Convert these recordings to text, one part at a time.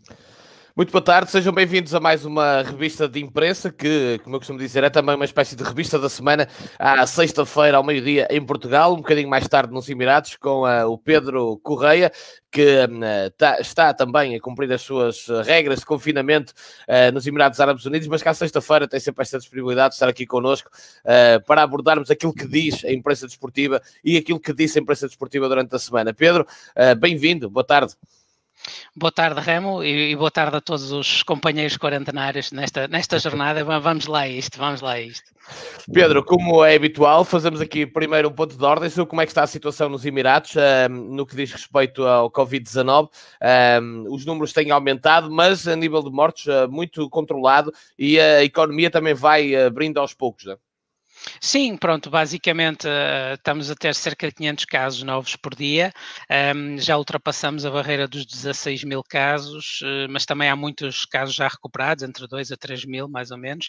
Muito boa tarde, sejam bem-vindos a mais uma revista de imprensa que, como eu costumo dizer, é também uma espécie de revista da semana, à sexta-feira ao meio-dia em Portugal, um bocadinho mais tarde nos Emirados, com o Pedro Correia, que está também a cumprir as suas regras de confinamento nos Emirados Árabes Unidos, mas que à sexta-feira tem sempre esta disponibilidade de estar aqui connosco para abordarmos aquilo que diz a imprensa desportiva e aquilo que disse a imprensa desportiva durante a semana. Pedro, bem-vindo, boa tarde. Boa tarde, Remo, e boa tarde a todos os companheiros quarentenários nesta jornada. Vamos lá a isto. Pedro, como é habitual, fazemos aqui primeiro um ponto de ordem sobre como é que está a situação nos Emirados, no que diz respeito ao Covid-19. Os números têm aumentado, mas a nível de mortos muito controlado e a economia também vai abrindo aos poucos, não é? Sim, pronto, basicamente estamos a ter cerca de 500 casos novos por dia, já ultrapassamos a barreira dos 16 mil casos, mas também há muitos casos já recuperados, entre 2 a 3 mil mais ou menos,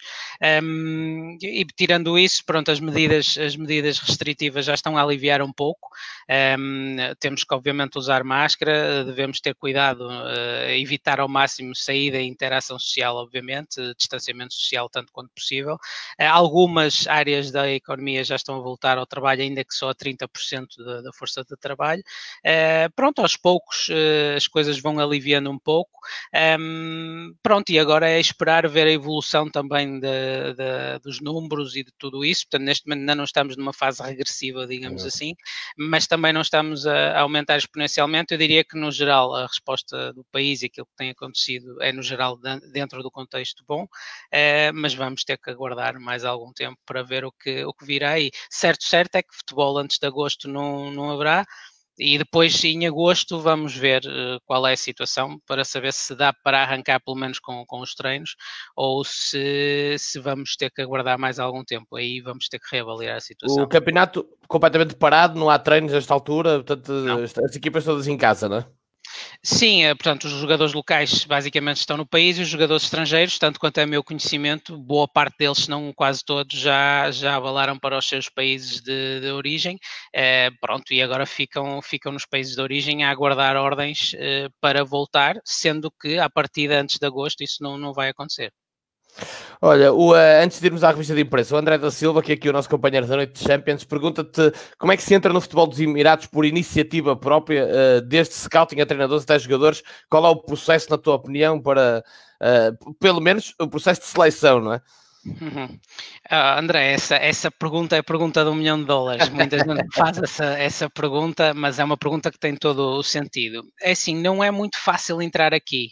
e tirando isso, pronto, as medidas restritivas já estão a aliviar um pouco, temos que obviamente usar máscara, devemos ter cuidado, evitar ao máximo saída e interação social, obviamente, distanciamento social tanto quanto possível, algumas áreas da economia já estão a voltar ao trabalho, ainda que só a 30% da força de trabalho. Pronto, aos poucos as coisas vão aliviando um pouco. Pronto, e agora é esperar ver a evolução também dos números e de tudo isso. Portanto, neste momento ainda não estamos numa fase regressiva, digamos assim, mas também não estamos a aumentar exponencialmente. Eu diria que, no geral, a resposta do país e aquilo que tem acontecido é, no geral, dentro do contexto bom, mas vamos ter que aguardar mais algum tempo para ver o que virá aí. Certo é que futebol antes de agosto não haverá, e depois em agosto vamos ver qual é a situação para saber se dá para arrancar pelo menos com os treinos ou se vamos ter que aguardar mais algum tempo. Aí vamos ter que reavaliar a situação. O campeonato completamente parado, não há treinos nesta altura, portanto Não. as equipas todas em casa, não é? Sim, portanto, os jogadores locais basicamente estão no país e os jogadores estrangeiros, tanto quanto é meu conhecimento, boa parte deles, se não quase todos, já avalaram para os seus países de origem, pronto, e agora ficam nos países de origem a aguardar ordens para voltar, sendo que a partir de antes de agosto isso não vai acontecer. Olha, antes de irmos à revista de imprensa, o André da Silva, que é aqui o nosso companheiro da Noite de Champions, pergunta-te como é que se entra no futebol dos Emirados por iniciativa própria, desde scouting a treinadores até jogadores. Qual é o processo, na tua opinião, para, pelo menos, o processo de seleção, não é? Uhum. André, essa pergunta é a pergunta de $1 milhão. Muita gente faz essa pergunta, mas é uma pergunta que tem todo o sentido. É assim, não é muito fácil entrar aqui,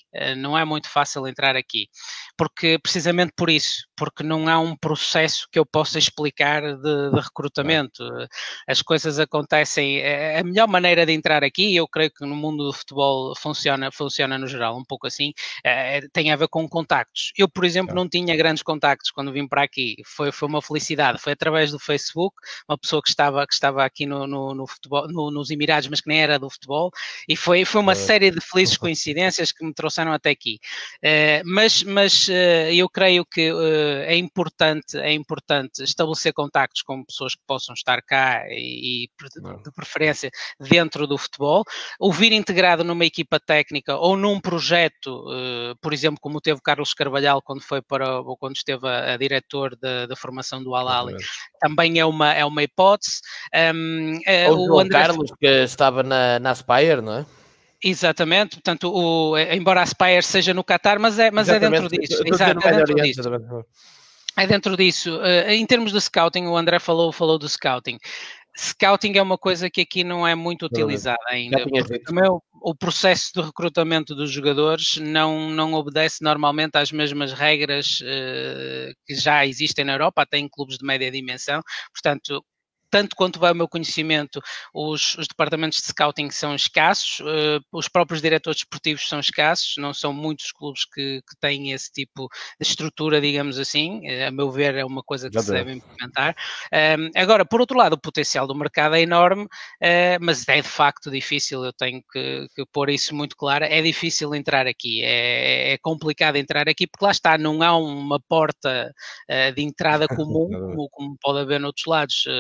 porque precisamente por isso, porque não há um processo que eu possa explicar de recrutamento. As coisas acontecem, a melhor maneira de entrar aqui, eu creio que no mundo do futebol funciona no geral, um pouco assim, tem a ver com contactos. Eu, por exemplo, não tinha grandes contactos quando vim para aqui, foi uma felicidade, foi através do Facebook, uma pessoa que estava aqui no futebol, nos Emirados, mas que nem era do futebol, e foi uma série de felizes coincidências que me trouxeram até aqui. Mas eu creio que é importante estabelecer contactos com pessoas que possam estar cá e de preferência dentro do futebol, ou vir integrado numa equipa técnica ou num projeto, por exemplo, como teve Carlos Carvalhal quando esteve a diretor da formação do Al-Ahly, também é uma hipótese. Ou o João Carlos, que estava na Aspire, não é? Exatamente, portanto, embora a Aspire seja no Qatar, mas é dentro disso. Exato, é dentro disso. É dentro disso. Em termos de scouting, o André falou do scouting. Scouting é uma coisa que aqui não é muito utilizada ainda, porque também o processo de recrutamento dos jogadores não obedece normalmente às mesmas regras que já existem na Europa, até em clubes de média dimensão. Portanto, tanto quanto vai o meu conhecimento, os departamentos de scouting são escassos, os próprios diretores desportivos são escassos, não são muitos clubes que têm esse tipo de estrutura, digamos assim, a meu ver é uma coisa que se deve implementar. Agora, por outro lado, o potencial do mercado é enorme, mas é de facto difícil, eu tenho que pôr isso muito claro, é difícil entrar aqui, é complicado entrar aqui, porque lá está, não há uma porta de entrada comum, como pode haver noutros lados.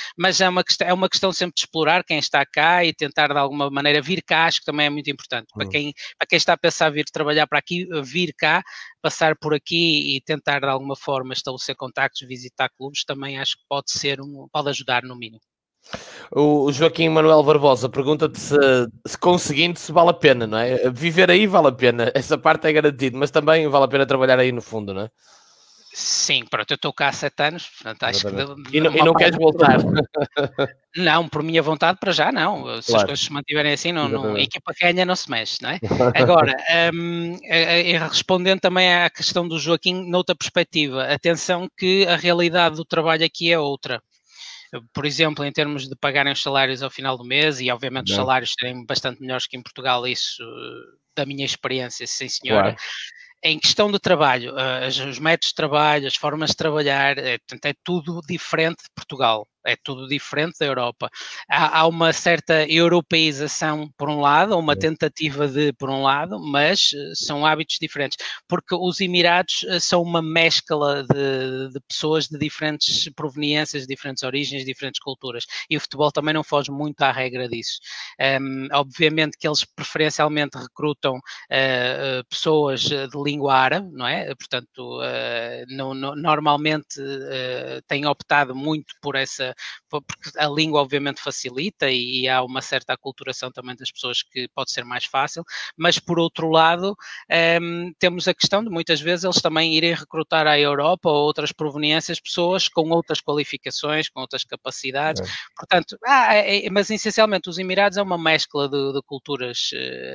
mas é uma questão sempre de explorar quem está cá e tentar de alguma maneira vir cá, acho que também é muito importante. Para quem está a pensar vir trabalhar para aqui, vir cá, passar por aqui e tentar de alguma forma estabelecer contactos, visitar clubes, também acho que pode ajudar no mínimo. O Joaquim Manuel Barbosa pergunta-te se conseguindo se vale a pena, não é? Viver aí vale a pena, essa parte é garantido, mas também vale a pena trabalhar aí no fundo, não é? Sim, pronto, eu estou cá há 7 anos, portanto acho que... E não queres voltar? Não, por minha vontade para já não, se as coisas se mantiverem assim, a equipa que ganha não se mexe, não é? Agora, respondendo também à questão do Joaquim, noutra perspectiva, atenção que a realidade do trabalho aqui é outra. Por exemplo, em termos de pagarem os salários ao final do mês, e obviamente os salários serem bastante melhores que em Portugal, isso da minha experiência, sim senhora. Claro. Em questão de trabalho, os métodos de trabalho, as formas de trabalhar, é tudo diferente de Portugal, é tudo diferente da Europa. Há uma certa europeização, por um lado, uma tentativa de, por um lado, mas são hábitos diferentes, porque os Emirados são uma mescla de pessoas de diferentes proveniências, diferentes origens, diferentes culturas, e o futebol também não foge muito à regra disso. Obviamente que eles preferencialmente recrutam pessoas de língua árabe, não é? Portanto, normalmente têm optado muito por essa, porque a língua obviamente facilita e há uma certa aculturação também das pessoas que pode ser mais fácil, mas por outro lado temos a questão de muitas vezes eles também irem recrutar à Europa ou outras proveniências pessoas com outras qualificações, com outras capacidades, portanto, mas essencialmente os Emirados é uma mescla de culturas,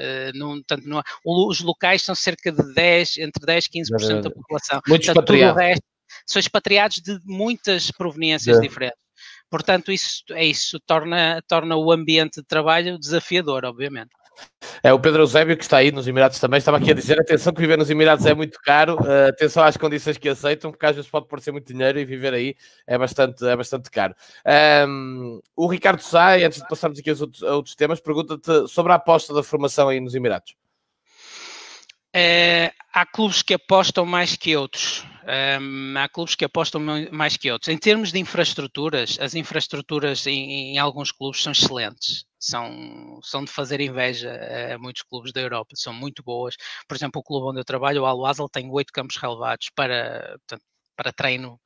os locais são cerca de entre 10 e 15% da população. Muitos expatriados. Tudo o resto são expatriados de muitas proveniências diferentes. Portanto, isso torna o ambiente de trabalho desafiador, obviamente. É o Pedro Eusébio, que está aí nos Emirados também, estava aqui a dizer, atenção que viver nos Emirados é muito caro, atenção às condições que aceitam, porque às vezes pode parecer muito dinheiro e viver aí é bastante caro. O Ricardo Sá, antes de passarmos aqui a outros temas, pergunta-te sobre a aposta da formação aí nos Emirados. Há clubes que apostam mais que outros. Em termos de infraestruturas, as infraestruturas em alguns clubes são excelentes. São de fazer inveja a muitos clubes da Europa, são muito boas. Por exemplo, o clube onde eu trabalho, o Al-Wasl, tem 8 campos relevados para treino,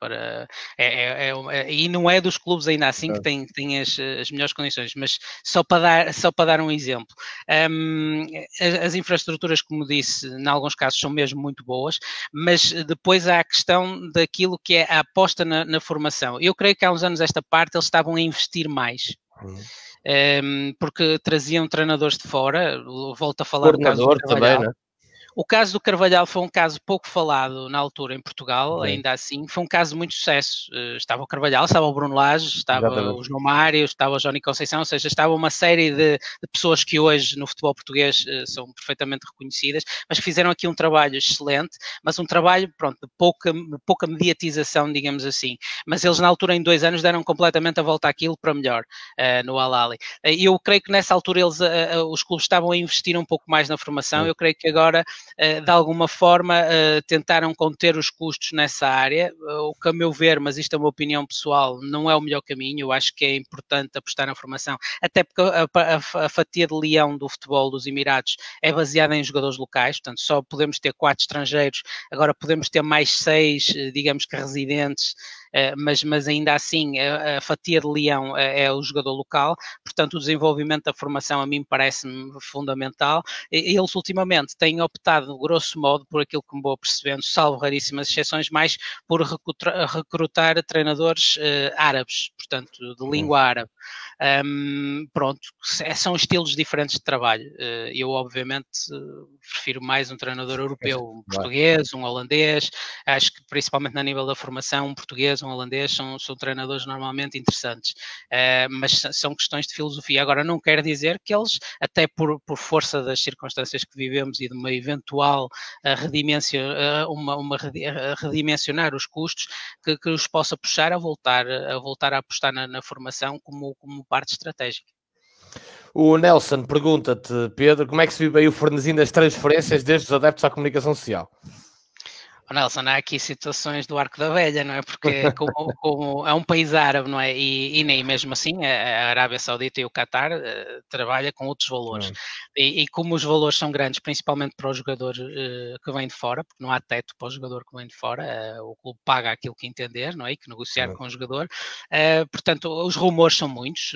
e não é dos clubes ainda assim que tem as melhores condições, mas só para dar um exemplo, as infraestruturas, como disse, em alguns casos são mesmo muito boas, mas depois há a questão daquilo que é a aposta na formação. Eu creio que há uns anos esta parte eles estavam a investir mais. Porque traziam treinadores de fora, volto a falar do caso do Carvalhal. Também, né? O caso do Carvalhal foi um caso pouco falado na altura em Portugal, ainda assim, foi um caso de muito sucesso. Estava o Carvalhal, estava o Bruno Lage, estava o João Mário, estava o Johnny Conceição, ou seja, estava uma série de pessoas que hoje no futebol português são perfeitamente reconhecidas, mas que fizeram aqui um trabalho excelente, mas um trabalho, pronto, de pouca mediatização, digamos assim. Mas eles na altura, em 2 anos, deram completamente a volta àquilo para melhor no Al-Ahly. E eu creio que nessa altura os clubes estavam a investir um pouco mais na formação, eu creio que agora de alguma forma tentaram conter os custos nessa área, o que a meu ver, mas isto é uma opinião pessoal, não é o melhor caminho. Eu acho que é importante apostar na formação, até porque a fatia de leão do futebol dos Emirados é baseada em jogadores locais, portanto só podemos ter 4 estrangeiros, agora podemos ter mais 6, digamos que residentes, mas ainda assim a fatia de leão é o jogador local, portanto o desenvolvimento da formação a mim parece-me fundamental. Eles ultimamente têm optado, grosso modo, por aquilo que me vou percebendo, salvo raríssimas exceções, mais por recrutar treinadores árabes, portanto de língua árabe. Pronto, são estilos diferentes de trabalho. Eu obviamente prefiro mais um treinador europeu, um português, um holandês. Acho que principalmente no nível da formação, um português, um holandês são treinadores normalmente interessantes, mas são questões de filosofia. Agora não quer dizer que eles, até por força das circunstâncias que vivemos e de uma eventual redimensionar os custos, que os possa puxar a voltar a apostar na formação como parte estratégica. O Nelson pergunta-te, Pedro, como é que se vive aí o fornezinho das transferências desde os adeptos à comunicação social? Nelson, há aqui situações do Arco da Velha, não é? Porque como é um país árabe, não é? E nem mesmo assim a Arábia Saudita e o Qatar trabalham com outros valores. E como os valores são grandes, principalmente para o jogador que vem de fora, porque não há teto para o jogador que vem de fora, o clube paga aquilo que entender, não é? E que negociar com o jogador. Portanto, os rumores são muitos,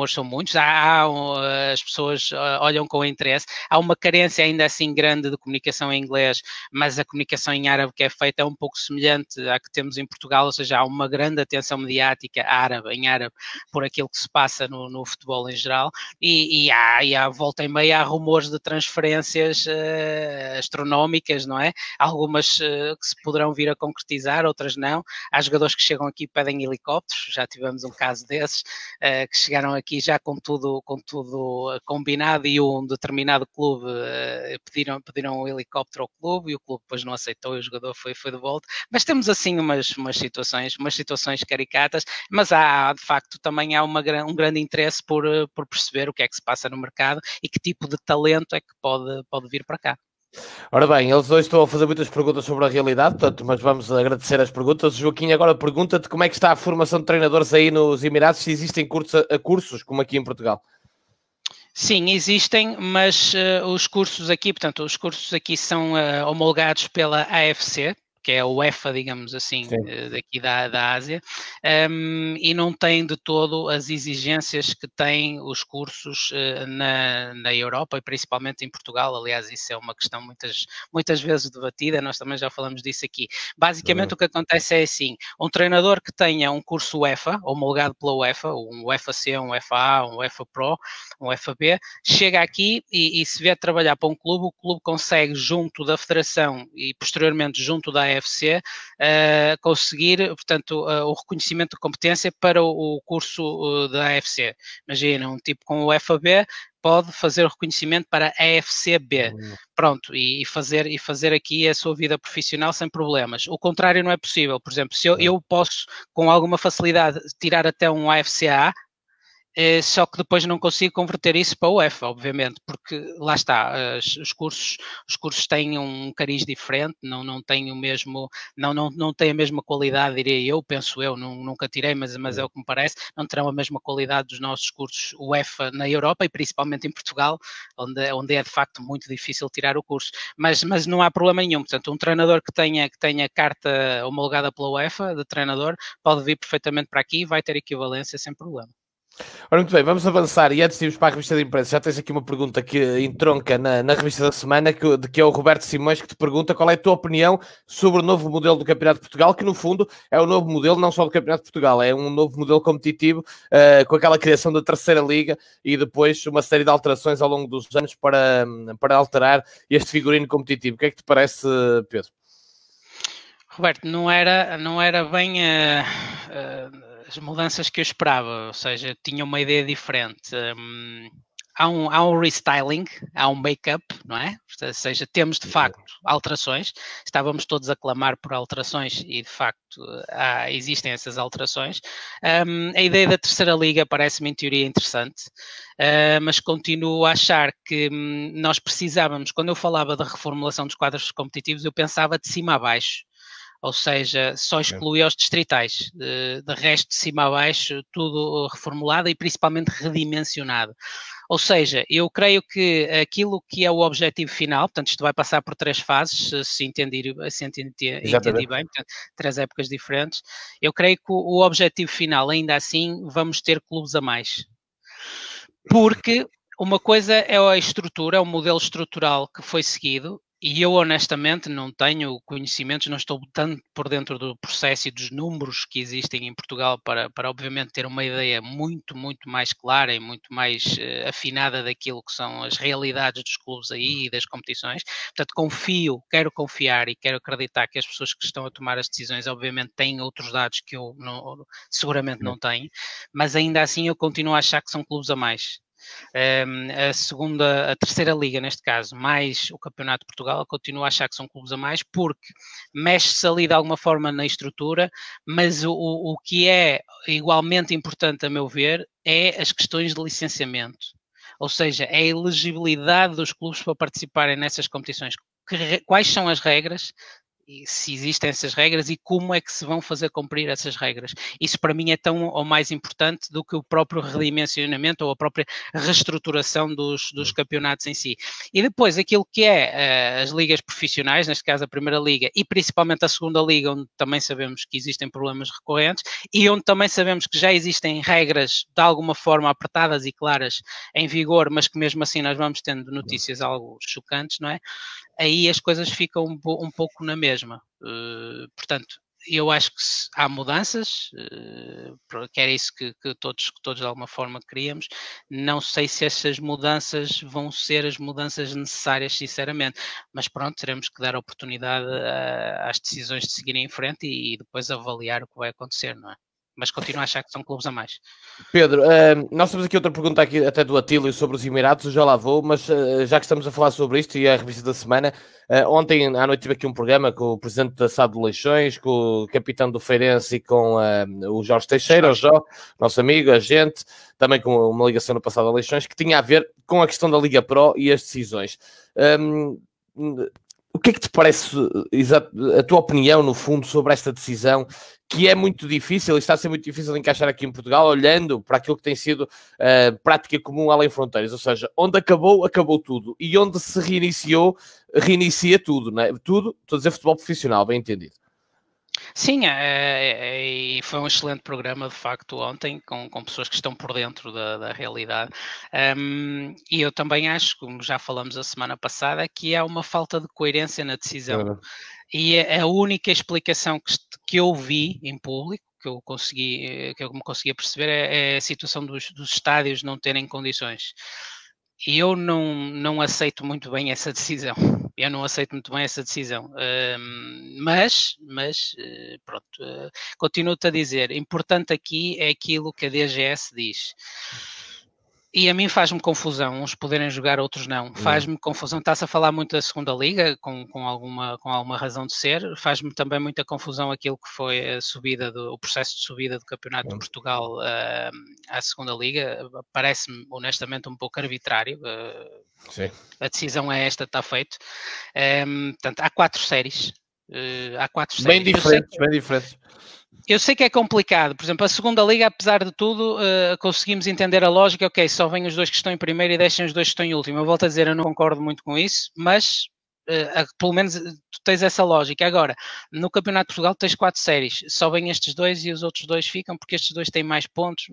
as pessoas olham com interesse. Há uma carência ainda assim grande de comunicação em inglês, mas a comunicação em árabe que é feita é um pouco semelhante à que temos em Portugal, ou seja, há uma grande atenção mediática em árabe, por aquilo que se passa no futebol em geral, e há volta e meia há rumores de transferências astronómicas, não é? Algumas que se poderão vir a concretizar, outras não. Há jogadores que chegam aqui e pedem helicópteros, já tivemos um caso desses, que chegaram aqui já com tudo combinado, e um determinado clube pediram um helicóptero ao clube e o clube depois não aceitou e o jogador foi de volta. Mas temos assim umas situações caricatas, mas há de facto também há um grande interesse por perceber o que é que se passa no mercado e que tipo de talento é que pode vir para cá. Ora bem, eles hoje estão a fazer muitas perguntas sobre a realidade, portanto, mas vamos agradecer as perguntas. Joaquim agora pergunta-te como é que está a formação de treinadores aí nos Emirados, se existem cursos como aqui em Portugal. Sim, existem, mas os cursos aqui são homologados pela AFC, que é a UEFA, digamos assim, daqui da Ásia, e não tem de todo as exigências que têm os cursos na Europa e principalmente em Portugal. Aliás, isso é uma questão muitas vezes debatida, nós também já falamos disso aqui. Basicamente o que acontece é assim, um treinador que tenha um curso UEFA, homologado pela UEFA, um UEFA-C, um UEFA-A, um UEFA Pro, um UEFA-B, chega aqui e se vier trabalhar para um clube, o clube consegue junto da federação e posteriormente junto da AFC, conseguir, portanto, o reconhecimento de competência para o curso da AFC. Imagina, um tipo com o FAB pode fazer o reconhecimento para a AFCB, pronto, e fazer aqui a sua vida profissional sem problemas. O contrário não é possível. Por exemplo, se eu posso, com alguma facilidade, tirar até um AFCA, só que depois não consigo converter isso para o UEFA, obviamente, porque lá está, os cursos têm um cariz diferente, não têm o mesmo, não têm a mesma qualidade, diria eu, penso eu, nunca tirei, mas é o que me parece, não terão a mesma qualidade dos nossos cursos UEFA na Europa e principalmente em Portugal, onde é de facto muito difícil tirar o curso, mas não há problema nenhum. Portanto, um treinador que tenha carta homologada pela UEFA de treinador pode vir perfeitamente para aqui e vai ter equivalência sem problema. Ora, muito bem, vamos avançar e antes de irmos para a revista de imprensa, já tens aqui uma pergunta que entronca na revista da semana, que é o Roberto Simões, que te pergunta qual é a tua opinião sobre o novo modelo do Campeonato de Portugal, que no fundo é o novo modelo não só do Campeonato de Portugal, é um novo modelo competitivo, com aquela criação da terceira liga e depois uma série de alterações ao longo dos anos para alterar este figurino competitivo. O que é que te parece, Pedro? Roberto, não era bem as mudanças que eu esperava, ou seja, tinha uma ideia diferente. Há um restyling, há um make-up, não é? Ou seja, temos de facto alterações, estávamos todos a clamar por alterações e de facto existem essas alterações. A ideia da terceira liga parece-me em teoria interessante, mas continuo a achar que nós precisávamos, quando eu falava da reformulação dos quadros competitivos, eu pensava de cima a baixo. Ou seja, só excluía os distritais, de resto de cima a baixo, tudo reformulado e principalmente redimensionado. Ou seja, eu creio que aquilo que é o objetivo final, portanto isto vai passar por 3 fases, se entendi bem, portanto, 3 épocas diferentes, eu creio que o objetivo final, ainda assim, vamos ter clubes a mais. Porque uma coisa é a estrutura, é o modelo estrutural que foi seguido, e eu honestamente não tenho conhecimentos, não estou tanto por dentro do processo e dos números que existem em Portugal para obviamente ter uma ideia muito, muito mais clara e muito mais afinada daquilo que são as realidades dos clubes aí e das competições. Portanto, quero confiar e quero acreditar que as pessoas que estão a tomar as decisões obviamente têm outros dados que eu seguramente não tenho, mas ainda assim eu continuo a achar que são clubes a mais. A terceira liga neste caso, mais o Campeonato de Portugal, eu continuo a achar que são clubes a mais, porque mexe-se ali de alguma forma na estrutura, mas o que é igualmente importante a meu ver é as questões de licenciamento, ou seja, é a elegibilidade dos clubes para participarem nessas competições. Quais são as regras? se existem essas regras e como é que se vão fazer cumprir essas regras. Isso para mim é tão ou mais importante do que o próprio redimensionamento ou a própria reestruturação dos campeonatos em si. E depois aquilo que é as ligas profissionais, neste caso a Primeira Liga e principalmente a Segunda Liga, onde também sabemos que existem problemas recorrentes e onde também sabemos que já existem regras de alguma forma apertadas e claras em vigor, mas que mesmo assim nós vamos tendo notícias algo chocantes, não é? Aí as coisas ficam um pouco na mesma. Portanto, eu acho que há mudanças, que era isso que todos de alguma forma queríamos. Não sei se essas mudanças vão ser as mudanças necessárias, sinceramente, mas pronto, teremos que dar oportunidade às decisões de seguirem em frente e depois avaliar o que vai acontecer, não é? Mas continuo a achar que são clubes a mais. Pedro, nós temos aqui outra pergunta aqui até do Atílio sobre os Emirados, já lá vou, mas já que estamos a falar sobre isto e a revista da semana, ontem à noite tive aqui um programa com o presidente da SAD de Leixões, com o capitão do Feirense e com o Jorge Teixeira, o Jó, nosso amigo, a gente, também com uma ligação no passado a Leixões, que tinha a ver com a questão da Liga Pro e as decisões. O que é que te parece, a tua opinião, no fundo, sobre esta decisão, que é muito difícil, e está a ser muito difícil de encaixar aqui em Portugal, olhando para aquilo que tem sido prática comum além fronteiras, ou seja, onde acabou, acabou tudo, e onde se reiniciou, reinicia tudo, não é? Tudo, estou a dizer futebol profissional, bem entendido. Sim, e foi um excelente programa, de facto, ontem, com pessoas que estão por dentro da realidade. E eu também acho, como já falamos a semana passada, que há uma falta de coerência na decisão. E a única explicação que eu vi em público, que eu me conseguia perceber, é a situação dos estádios não terem condições. E eu não aceito muito bem essa decisão. Mas pronto, continuo-te a dizer, importante aqui é aquilo que a DGS diz. E a mim faz-me confusão, uns poderem jogar, outros não. Faz-me confusão, está-se a falar muito da Segunda Liga, com alguma razão de ser. Faz-me também muita confusão aquilo que foi o processo de subida do Campeonato de Portugal à Segunda Liga. Parece-me, honestamente, um pouco arbitrário. Sim. A decisão é esta, está feito. Portanto, há 4 séries. Bem diferentes. Eu sei que é complicado, por exemplo, a Segunda Liga, apesar de tudo, conseguimos entender a lógica, ok, só vêm os dois que estão em primeiro e deixem os dois que estão em último. Eu volto a dizer, eu não concordo muito com isso, mas pelo menos tu tens essa lógica. Agora, no Campeonato de Portugal tens 4 séries, só vêm estes dois e os outros dois ficam porque estes dois têm mais pontos.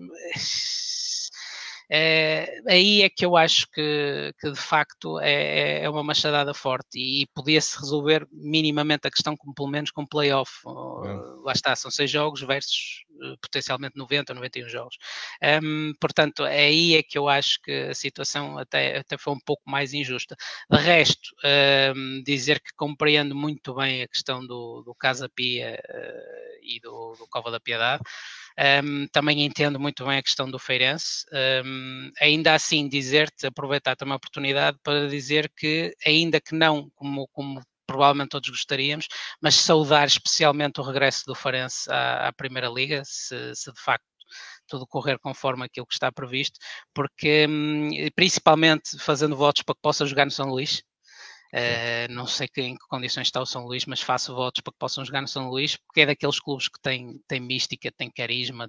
Aí é que eu acho que de facto é uma machadada forte e podia-se resolver minimamente a questão pelo menos com play-off. Lá está, são 6 jogos versus potencialmente 90 ou 91 jogos. Portanto, aí é que eu acho que a situação até foi um pouco mais injusta. De resto, dizer que compreendo muito bem a questão do Casa Pia e do Cova da Piedade. Também entendo muito bem a questão do Feirense. Ainda assim, aproveitar também a oportunidade para dizer que, ainda que não como provavelmente todos gostaríamos, mas saudar especialmente o regresso do Feirense à Primeira Liga, se de facto tudo correr conforme aquilo que está previsto, porque principalmente fazendo votos para que possa jogar no São Luís. Não sei em que condições está o São Luís, mas faço votos para que possam jogar no São Luís, porque é daqueles clubes que tem mística, tem carisma,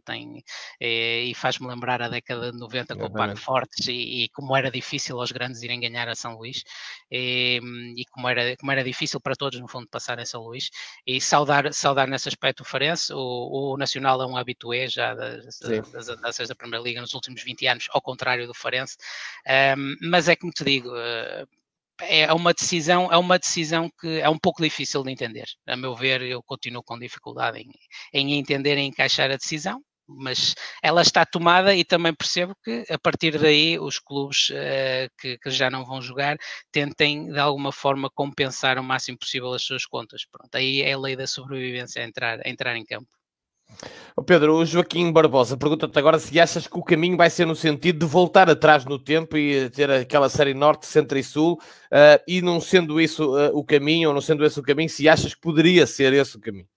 e faz-me lembrar a década de 90 com o Parque Fortes e como era difícil aos grandes irem ganhar a São Luís, e como era difícil para todos, no fundo, passar em São Luís, e saudar nesse aspecto o Feirense. O Nacional é um habitué já das andanças da Primeira Liga nos últimos 20 anos, ao contrário do Feirense, mas é como te digo, é uma decisão que é um pouco difícil de entender. A meu ver, eu continuo com dificuldade em entender e encaixar a decisão, mas ela está tomada e também percebo que a partir daí os clubes que já não vão jogar tentem de alguma forma compensar o máximo possível as suas contas. Pronto, aí é a lei da sobrevivência a entrar em campo. Pedro, o Joaquim Barbosa pergunta-te agora se achas que o caminho vai ser no sentido de voltar atrás no tempo e ter aquela série Norte, Centro e Sul, e não sendo isso o caminho, ou não sendo esse o caminho, se achas que poderia ser esse o caminho?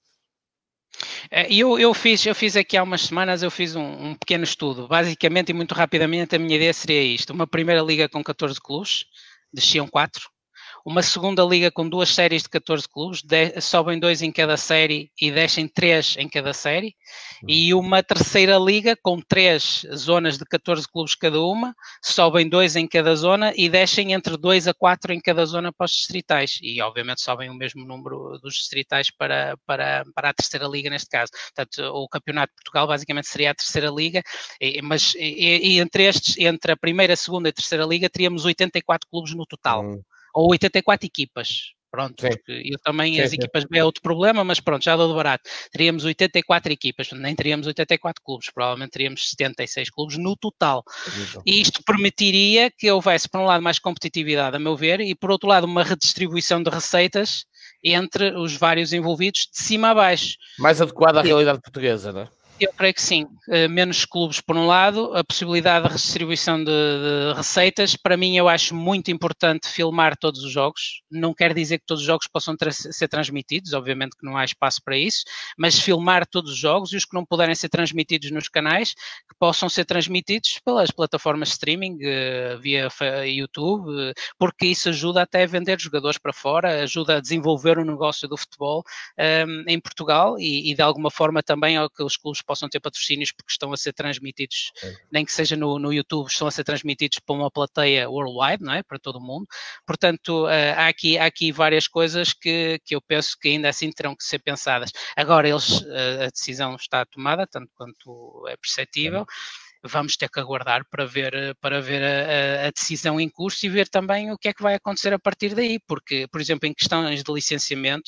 Eu fiz aqui há umas semanas, eu fiz um pequeno estudo, basicamente e muito rapidamente a minha ideia seria isto: uma primeira liga com 14 clubes, desciam 4, uma segunda liga com 2 séries de 14 clubes, sobem 2 em cada série e descem 3 em cada série, e uma terceira liga com 3 zonas de 14 clubes cada uma, sobem 2 em cada zona e descem entre 2 a 4 em cada zona para os distritais, e obviamente sobem o mesmo número dos distritais para a terceira liga neste caso. Portanto, o Campeonato de Portugal basicamente seria a terceira liga, mas entre a primeira, segunda e terceira liga teríamos 84 clubes no total, ou 84 equipas. Pronto, sim. porque eu também, as equipas B é outro problema, mas pronto, já dou de barato. Teríamos 84 equipas, nem teríamos 84 clubes, provavelmente teríamos 76 clubes no total. E isto permitiria que houvesse, por um lado, mais competitividade, a meu ver, e por outro lado, uma redistribuição de receitas entre os vários envolvidos, de cima a baixo. Mais adequado à realidade portuguesa, não é? Eu creio que sim. Menos clubes por um lado, a possibilidade de redistribuição de receitas. Para mim, eu acho muito importante filmar todos os jogos. Não quer dizer que todos os jogos possam ser transmitidos, obviamente que não há espaço para isso, mas filmar todos os jogos e os que não puderem ser transmitidos nos canais, que possam ser transmitidos pelas plataformas de streaming, via YouTube, porque isso ajuda até a vender jogadores para fora, ajuda a desenvolver o negócio do futebol em Portugal e de alguma forma também ao que os clubes possam ter patrocínios porque estão a ser transmitidos, nem que seja no YouTube, estão a ser transmitidos para uma plateia worldwide, não é? Para todo o mundo. Portanto, há aqui várias coisas que eu penso que ainda assim terão que ser pensadas. Agora, a decisão está tomada, tanto quanto é perceptível. Vamos ter que aguardar para ver a decisão em curso e ver também o que é que vai acontecer a partir daí, porque, por exemplo, em questões de licenciamento,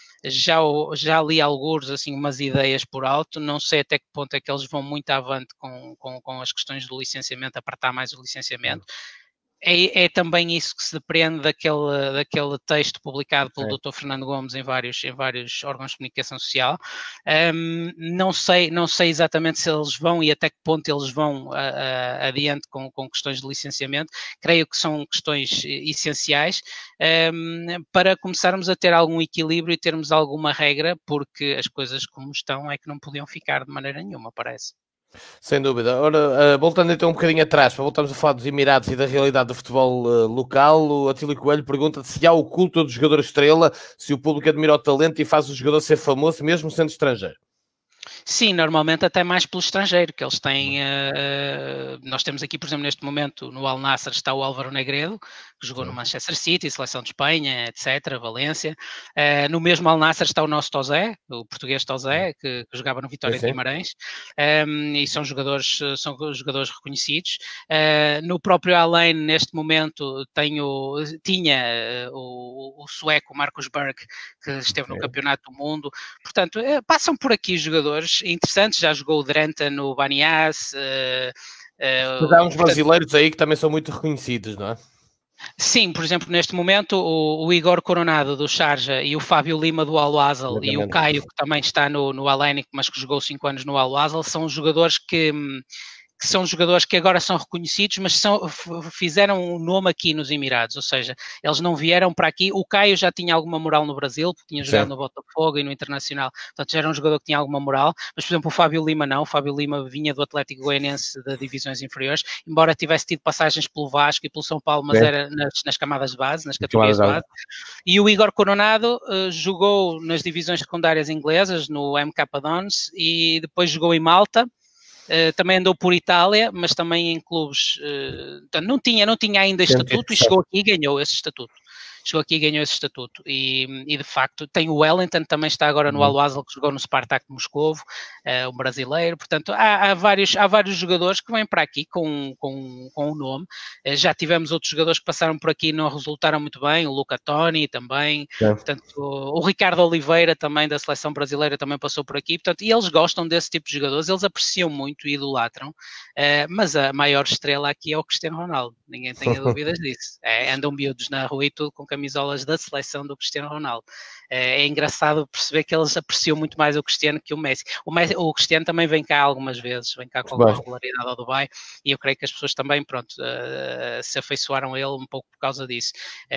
já li alguns, assim, umas ideias por alto, não sei até que ponto é que eles vão muito avante com as questões do licenciamento, apertar mais o licenciamento. É também isso que se depreende daquele texto publicado pelo Dr. Fernando Gomes em vários órgãos de comunicação social. Não sei exatamente se eles vão e até que ponto eles vão adiante com questões de licenciamento. Creio que são questões essenciais para começarmos a ter algum equilíbrio e termos alguma regra, porque as coisas como estão é que não podiam ficar de maneira nenhuma, parece. Sem dúvida. Ora, voltando então um bocadinho atrás, voltamos a falar dos Emirados e da realidade do futebol local, o Atílio Coelho pergunta se há o culto do jogador estrela, se o público admira o talento e faz o jogador ser famoso, mesmo sendo estrangeiro. Sim, normalmente até mais pelo estrangeiro, que eles têm, nós temos aqui, por exemplo, neste momento, no Al Nassr está o Álvaro Negredo, que jogou no Manchester City, Seleção de Espanha, etc., Valência. No mesmo Al Nassr está o nosso Tozé, o português Tozé, que jogava no Vitória de Guimarães, e são jogadores reconhecidos. No próprio Al-Ain, neste momento, tinha o sueco Marcus Berg, que esteve no Campeonato do Mundo. Portanto, passam por aqui jogadores interessantes, já jogou o Drenthe no Banias. Mas há uns brasileiros aí que também são muito reconhecidos, não é? Sim, por exemplo, neste momento o Igor Coronado do Sharjah e o Fábio Lima do Al-Wasl e o Caio, que também está no Al-Ain, mas que jogou 5 anos no Al-Wasl, são jogadores que são jogadores que agora são reconhecidos, mas fizeram um nome aqui nos Emirados, ou seja, eles não vieram para aqui. O Caio já tinha alguma moral no Brasil, porque tinha jogado no Botafogo e no Internacional, portanto já era um jogador que tinha alguma moral, mas por exemplo o Fábio Lima não, o Fábio Lima vinha do Atlético Goianense de divisões inferiores, embora tivesse tido passagens pelo Vasco e pelo São Paulo, mas era nas camadas de base, nas categorias de base. E o Igor Coronado jogou nas divisões secundárias inglesas, no MK Dons, e depois jogou em Malta. Também andou por Itália, mas também em clubes, não tinha ainda estatuto e chegou aqui e ganhou esse estatuto. E de facto tem o Wellington, também está agora no Al-Wasl, que jogou no Spartak de Moscovo, um brasileiro. Portanto, há vários jogadores que vêm para aqui com um nome. Já tivemos outros jogadores que passaram por aqui e não resultaram muito bem, o Luca Toni também, portanto, o Ricardo Oliveira também da seleção brasileira também passou por aqui, portanto, e eles gostam desse tipo de jogadores, eles apreciam muito e idolatram, mas a maior estrela aqui é o Cristiano Ronaldo, ninguém tenha dúvidas disso. Andam miúdos na rua e tudo com camisolas da seleção do Cristiano Ronaldo. É engraçado perceber que eles apreciam muito mais o Cristiano que o Messi. O Cristiano também vem cá algumas vezes, vem cá com alguma regularidade ao Dubai, e eu creio que as pessoas também, se afeiçoaram a ele um pouco por causa disso.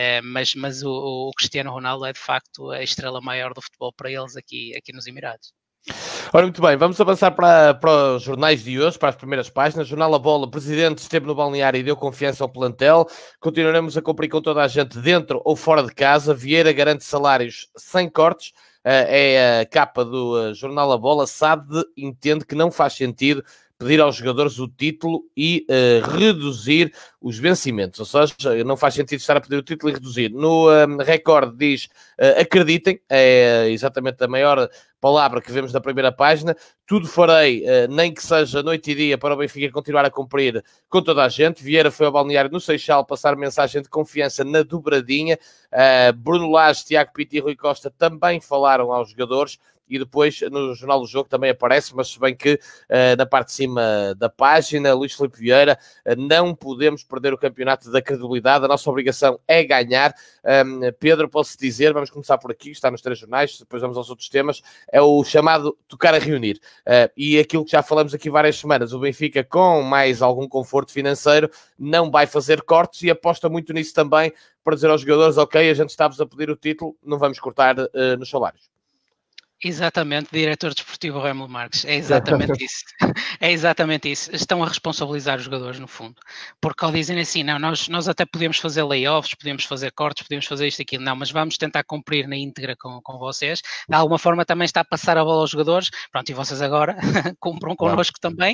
Mas o Cristiano Ronaldo é de facto a estrela maior do futebol para eles aqui nos Emirados. Ora, muito bem, vamos avançar para os jornais de hoje, para as primeiras páginas. Jornal A Bola, presidente esteve no balneário e deu confiança ao plantel. Continuaremos a cumprir com toda a gente dentro ou fora de casa. Vieira garante salários sem cortes. É a capa do Jornal A Bola. SAD entende que não faz sentido pedir aos jogadores o título e reduzir os vencimentos. Ou seja, não faz sentido estar a pedir o título e reduzir. No Record diz, acreditem, é exatamente a maior palavra que vemos na primeira página. Tudo farei, nem que seja noite e dia, para o Benfica continuar a cumprir com toda a gente. Vieira foi ao balneário no Seixal passar mensagem de confiança na dobradinha. Bruno Lage, Tiago Pinto e Rui Costa também falaram aos jogadores. E depois no Jornal do Jogo também aparece, mas se bem que na parte de cima da página, Luís Filipe Vieira, não podemos perder o campeonato da credibilidade, a nossa obrigação é ganhar. Pedro, posso dizer, vamos começar por aqui, está nos 3 jornais, depois vamos aos outros temas, é o chamado tocar a reunir. E aquilo que já falamos aqui várias semanas, o Benfica, com mais algum conforto financeiro, não vai fazer cortes e aposta muito nisso também, para dizer aos jogadores, ok, a gente está-vos a pedir o título, não vamos cortar nos salários. Exatamente, diretor desportivo Raimundo Marques, é exatamente isso. É exatamente isso. Estão a responsabilizar os jogadores, no fundo. Porque ao dizem assim, não, nós até podemos fazer layoffs, podemos fazer cortes, podemos fazer isto e aquilo, não, mas vamos tentar cumprir na íntegra com vocês. De alguma forma também está a passar a bola aos jogadores, pronto, e vocês agora cumpram connosco também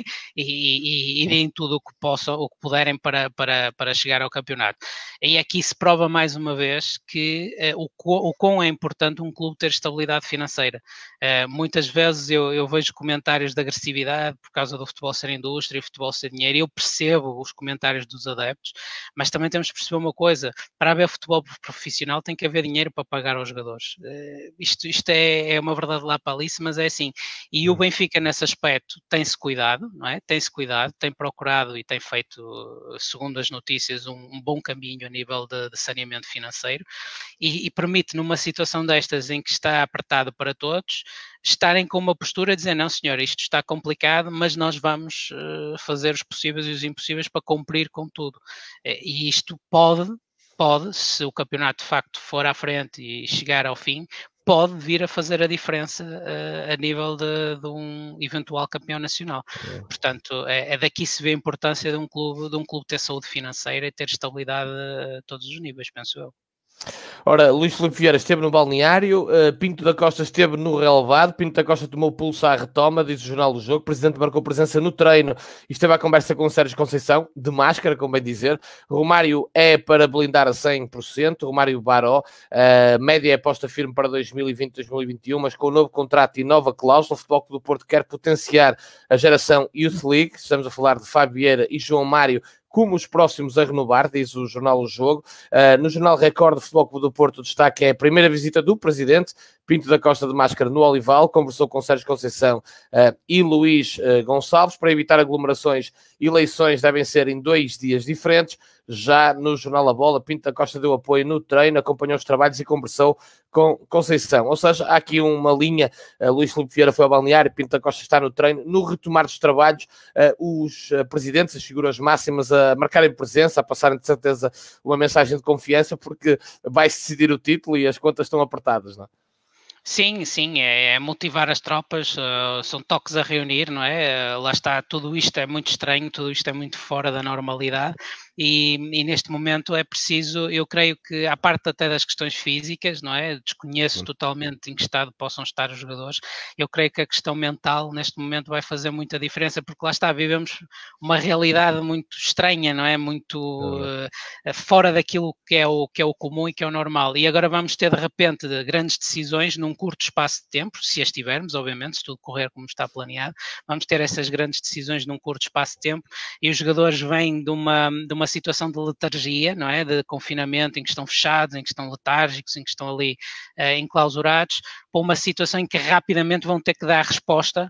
e deem tudo o que possam, o que puderem para chegar ao campeonato. E aqui se prova mais uma vez que o quão é importante um clube ter estabilidade financeira. Muitas vezes eu vejo comentários de agressividade por causa do futebol ser indústria e futebol ser dinheiro, e eu percebo os comentários dos adeptos, mas também temos de perceber uma coisa: para haver futebol profissional tem que haver dinheiro para pagar aos jogadores. Isto é uma verdade lá para Alice, mas é assim, e o Benfica nesse aspecto tem-se cuidado, não é? Tem-se cuidado, tem procurado e tem feito, segundo as notícias, um bom caminho a nível de saneamento financeiro, e permite, numa situação destas em que está apertado para todos, estarem com uma postura a dizer, não senhor, isto está complicado, mas nós vamos fazer os possíveis e os impossíveis para cumprir com tudo. E isto pode, se o campeonato de facto for à frente e chegar ao fim, pode vir a fazer a diferença a nível de um eventual campeão nacional. Portanto, é daqui se vê a importância de um clube ter saúde financeira e ter estabilidade a todos os níveis, penso eu. Ora, Luís Filipe Vieira esteve no balneário, Pinto da Costa esteve no relevado, Pinto da Costa tomou pulso à retoma, diz o Jornal do Jogo, o Presidente marcou presença no treino e esteve à conversa com o Sérgio Conceição, de máscara, como bem dizer. Romário é para blindar a 100%, Romário Baró, média é aposta firme para 2020-2021, mas com o novo contrato e nova cláusula, o Futebol Clube do Porto quer potenciar a geração Youth League, estamos a falar de Fábio Vieira e João Mário, como os próximos a renovar, diz o Jornal do Jogo. No Jornal Record, Futebol Clube do Porto, o destaque é a primeira visita do Presidente, Pinto da Costa de máscara no Olival, conversou com Sérgio Conceição e Luís Gonçalves. Para evitar aglomerações, eleições devem ser em 2 dias diferentes. Já no Jornal A Bola, Pinto da Costa deu apoio no treino, acompanhou os trabalhos e conversou com Conceição. Ou seja, há aqui uma linha, Luís Filipe Vieira foi ao balneário, Pinto da Costa está no treino. No retomar dos trabalhos, os presidentes, as figuras máximas a marcarem presença, a passarem de certeza uma mensagem de confiança, porque vai-se decidir o título e as contas estão apertadas, não é? Sim, é motivar as tropas, são toques a reunir, não é? Lá está, tudo isto é muito estranho, tudo isto é muito fora da normalidade. E neste momento é preciso, eu creio que, à parte até das questões físicas, não é? Desconheço totalmente em que estado possam estar os jogadores, eu creio que a questão mental neste momento vai fazer muita diferença, porque lá está, vivemos uma realidade muito estranha, não é? Muito fora daquilo que é o comum e que é o normal, e agora vamos ter de repente grandes decisões num curto espaço de tempo, se as tivermos, obviamente, se tudo correr como está planeado, vamos ter essas grandes decisões num curto espaço de tempo, e os jogadores vêm de uma situação de letargia, não é? De confinamento, em que estão fechados, em que estão letárgicos, em que estão ali enclausurados, para uma situação em que rapidamente vão ter que dar resposta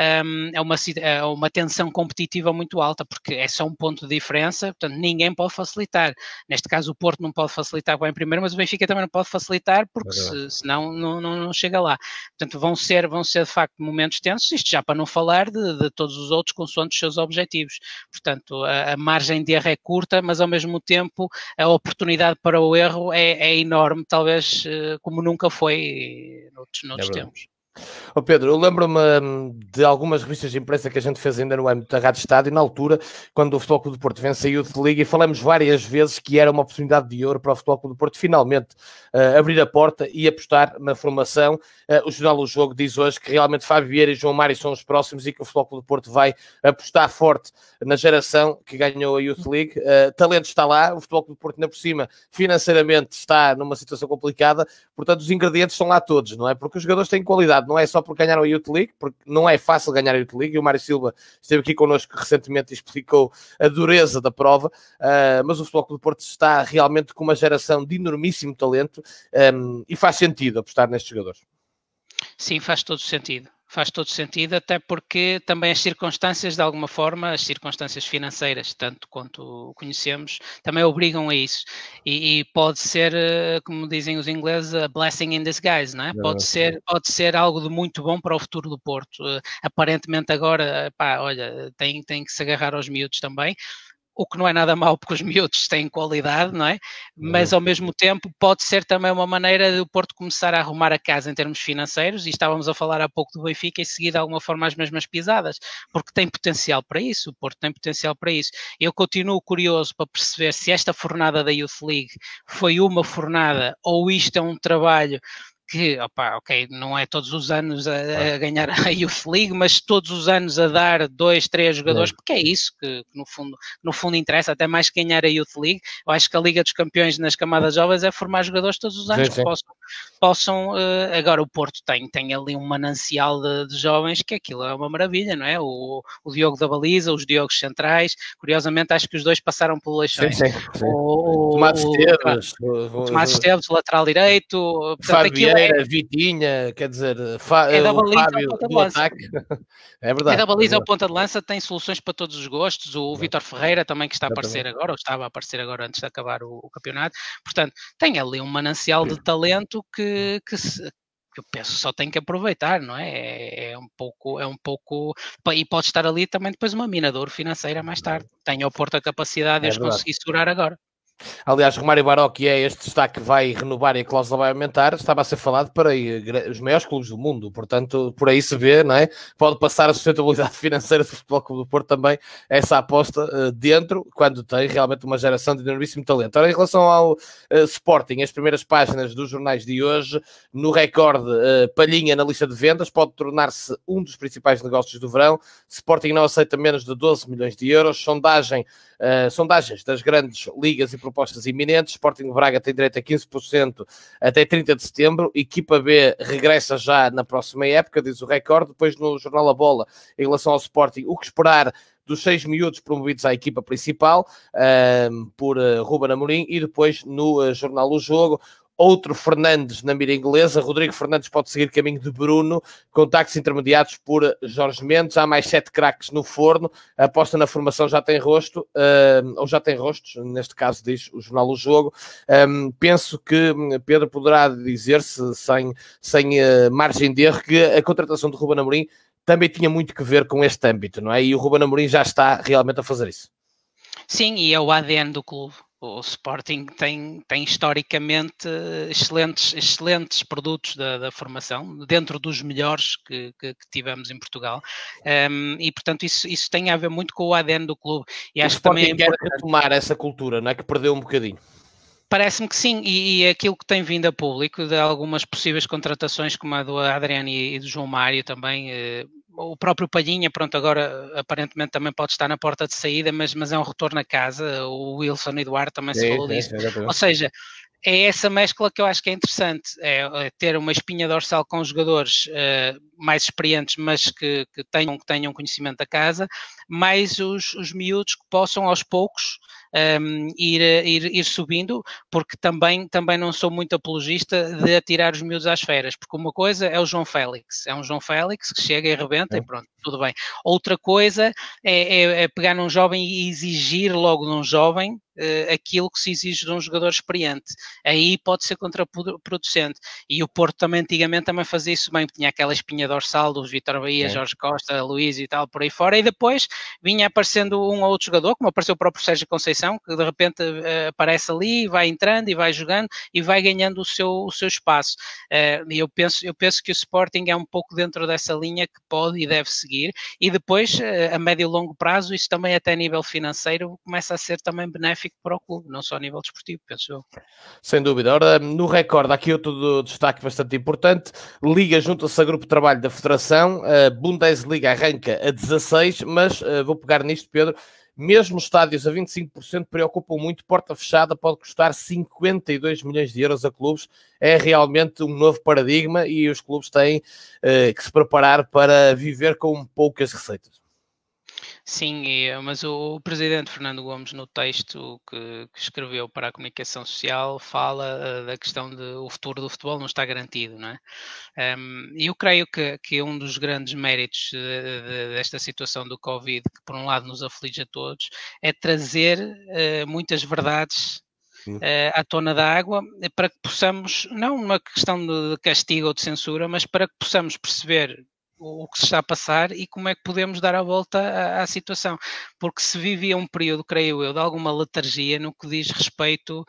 é uma tensão competitiva muito alta, porque é só um ponto de diferença, portanto ninguém pode facilitar. Neste caso o Porto não pode facilitar bem primeiro, mas o Benfica também não pode facilitar, porque senão não chega lá. Portanto vão ser de facto momentos tensos, isto já para não falar de todos os outros consoante os seus objetivos. Portanto a margem de erro é curta, mas ao mesmo tempo a oportunidade para o erro é enorme, talvez como nunca foi noutros tempos. Oh Pedro, eu lembro-me de algumas revistas de imprensa que a gente fez ainda no âmbito da Rádio Estádio, na altura, quando o Futebol Clube do Porto vence a Youth League, e falamos várias vezes que era uma oportunidade de ouro para o Futebol Clube do Porto finalmente abrir a porta e apostar na formação. O jornal O Jogo diz hoje que realmente Fábio Vieira e João Mário são os próximos e que o Futebol Clube do Porto vai apostar forte na geração que ganhou a Youth League. Talento está lá, o Futebol Clube do Porto ainda por cima financeiramente está numa situação complicada, portanto os ingredientes estão lá todos, não é? Porque os jogadores têm qualidade, não é só porque ganharam a Youth League, porque não é fácil ganhar a Youth League, e o Mário Silva esteve aqui connosco recentemente e explicou a dureza da prova, mas o Futebol Clube do Porto está realmente com uma geração de enormíssimo talento, e faz sentido apostar nestes jogadores. Sim, faz todo sentido. Faz todo sentido, até porque também as circunstâncias, de alguma forma, as circunstâncias financeiras, tanto quanto conhecemos, também obrigam a isso. E pode ser, como dizem os ingleses, a blessing in disguise, não é? Pode ser algo de muito bom para o futuro do Porto. Aparentemente agora, pá, olha, tem que se agarrar aos miúdos também. O que não é nada mau, porque os miúdos têm qualidade, não é? Mas, ao mesmo tempo, pode ser também uma maneira de o Porto começar a arrumar a casa em termos financeiros, e estávamos a falar há pouco do Benfica e seguir de alguma forma as mesmas pisadas, porque tem potencial para isso, o Porto tem potencial para isso. Eu continuo curioso para perceber se esta fornada da Youth League foi uma fornada ou isto é um trabalho que, opa, ok, não é todos os anos a ganhar a Youth League, mas todos os anos a dar 2, 3 jogadores, porque é isso que no fundo interessa, até mais que ganhar a Youth League. Eu acho que a Liga dos Campeões nas camadas jovens é formar jogadores todos os anos que possam agora o Porto tem ali um manancial de jovens, que aquilo é uma maravilha, não é? O Diogo da Baliza, os Diogos centrais, curiosamente acho que os dois passaram pelo Leixões. Sim. O Tomás Esteves, lateral direito, portanto, Fábio Vieira, Vitinha, quer dizer, é da baliza Fábio do ataque. É verdade. É da baliza ao ponta de lança, tem soluções para todos os gostos. O Vítor Ferreira também, que está a aparecer agora, ou estava a aparecer agora antes de acabar o campeonato. Portanto, tem ali um manancial de talento que eu penso só tem que aproveitar, não é? É um pouco, e pode estar ali também depois uma mina de ouro financeira mais tarde. Tem ao Porto a capacidade de os conseguir segurar agora. Aliás, Romário Baró, que é este destaque que vai renovar e a cláusula vai aumentar, estava a ser falado para os maiores clubes do mundo, portanto, por aí se vê, não é? Pode passar a sustentabilidade financeira do Futebol Clube do Porto também, essa aposta dentro, quando tem realmente uma geração de enormíssimo talento. Ora, em relação ao Sporting, as primeiras páginas dos jornais de hoje, no recorde, Palhinha na lista de vendas, pode tornar-se um dos principais negócios do verão. Sporting não aceita menos de 12 milhões de euros, sondagens das grandes ligas e propostas iminentes. Sporting Braga tem direito a 15% até 30 de setembro. Equipa B regressa já na próxima época, diz o recorde. Depois no jornal A Bola, em relação ao Sporting, o que esperar dos 6 miúdos promovidos à equipa principal por Ruben Amorim. E depois no jornal O Jogo, outro Fernandes na mira inglesa. Rodrigo Fernandes pode seguir caminho de Bruno, contactos intermediados por Jorge Mendes. Há mais 7 craques no forno. A aposta na formação já tem rosto, ou já tem rostos, neste caso diz o jornal O Jogo. Penso que Pedro poderá dizer-se sem margem de erro que a contratação de Ruben Amorim também tinha muito que ver com este âmbito, não é? E o Ruben Amorim já está realmente a fazer isso. Sim, e é o ADN do clube. O Sporting tem historicamente excelentes produtos da formação, dentro dos melhores que tivemos em Portugal, e portanto isso tem a ver muito com o ADN do clube. E acho que também quer retomar essa cultura, não é? Que perdeu um bocadinho. Parece-me que sim, e aquilo que tem vindo a público de algumas possíveis contratações, como a do Adriano e do João Mário também, o próprio Palhinha, pronto, agora aparentemente também pode estar na porta de saída, mas é um retorno a casa. O Wilson Eduardo também se falou disso. Ou seja, é essa mescla que eu acho que é interessante, é ter uma espinha dorsal com jogadores mais experientes, mas que tenham conhecimento da casa, mais os miúdos que possam aos poucos ir subindo, porque também não sou muito apologista de atirar os miúdos às feras, porque uma coisa é o João Félix, que chega e arrebenta e pronto, tudo bem. Outra coisa é pegar num jovem e exigir logo num jovem aquilo que se exige de um jogador experiente. Aí pode ser contraproducente. E o Porto também antigamente também fazia isso bem, tinha aquela espinha dorsal dos Vítor Bahia, Jorge Costa, Luís e tal, por aí fora, e depois vinha aparecendo um ou outro jogador, como apareceu o próprio Sérgio Conceição, que de repente aparece ali, vai entrando e vai jogando e vai ganhando o seu espaço. E eu penso que o Sporting é um pouco dentro dessa linha que pode e deve seguir, e depois, a médio e longo prazo, isso também até a nível financeiro começa a ser também benéfico para o clube, não só a nível desportivo, penso eu. Sem dúvida. Ora, no recorde, aqui outro destaque bastante importante. Liga junta-se a grupo de trabalho da Federação. A Bundesliga arranca a 16, mas vou pegar nisto, Pedro. Mesmo estádios a 25% preocupam muito. Porta fechada pode custar 52 milhões de euros a clubes. É realmente um novo paradigma e os clubes têm que se preparar para viver com poucas receitas. Sim, mas o presidente Fernando Gomes, no texto que escreveu para a comunicação social, fala da questão de o futuro do futebol não está garantido, não é? E eu creio que um dos grandes méritos desta situação do Covid, que por um lado nos aflige a todos, é trazer muitas verdades à tona da água, para que possamos, não uma questão de castigo ou de censura, mas para que possamos perceber o que se está a passar e como é que podemos dar a volta à situação, porque se vivia um período, creio eu, de alguma letargia no que diz respeito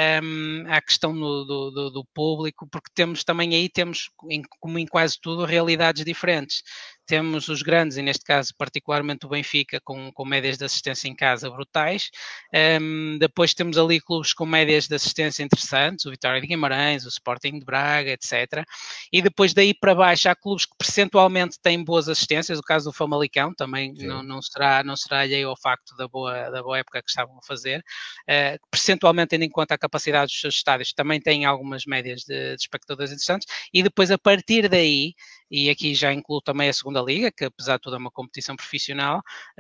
à questão do público, porque temos também como em quase tudo, realidades diferentes. Temos os grandes, e neste caso particularmente o Benfica, com médias de assistência em casa brutais. Depois temos ali clubes com médias de assistência interessantes, o Vitória de Guimarães, o Sporting de Braga, etc. E depois daí para baixo há clubes que percentualmente têm boas assistências, o caso do Famalicão também não será alheio ao facto da boa época que estavam a fazer. Percentualmente, tendo em conta a capacidade dos seus estádios, também têm algumas médias de espectadores interessantes. E depois, a partir daí, e aqui já incluo também a segunda Liga, que apesar de tudo é uma competição profissional,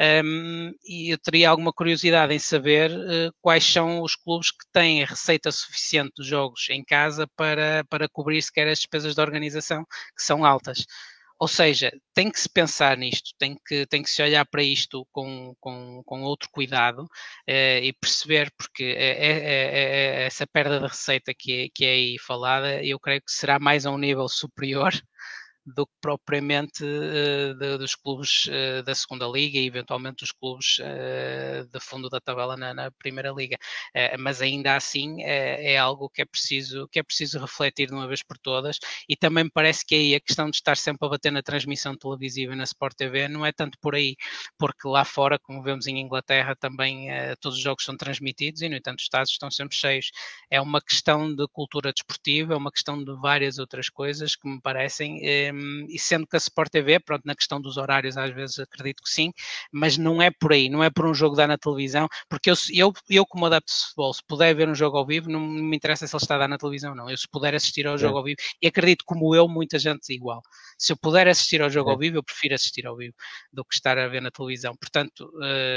e eu teria alguma curiosidade em saber quais são os clubes que têm a receita suficiente de jogos em casa para cobrir sequer as despesas de organização, que são altas. Ou seja, tem que se pensar nisto, tem que se olhar para isto com outro cuidado e perceber, porque essa perda de receita que é aí falada, eu creio que será mais a um nível superior do que propriamente dos clubes da segunda liga e eventualmente dos clubes de fundo da tabela na primeira liga, mas ainda assim é algo que é preciso refletir de uma vez por todas, e também me parece que aí a questão de estar sempre a bater na transmissão televisiva e na Sport TV não é tanto por aí, porque lá fora, como vemos em Inglaterra, também todos os jogos são transmitidos e no entanto os estádios estão sempre cheios. É uma questão de cultura desportiva, é uma questão de várias outras coisas que me parecem, e sendo que a Sport TV, pronto, na questão dos horários às vezes acredito que sim, mas não é por aí, não é por um jogo dar na televisão, porque eu como adepto de futebol, se puder ver um jogo ao vivo, não me interessa se ele está a dar na televisão ou não, eu se puder assistir ao jogo ao vivo, e acredito como eu, muita gente igual, se eu puder assistir ao jogo ao vivo, eu prefiro assistir ao vivo do que estar a ver na televisão, portanto,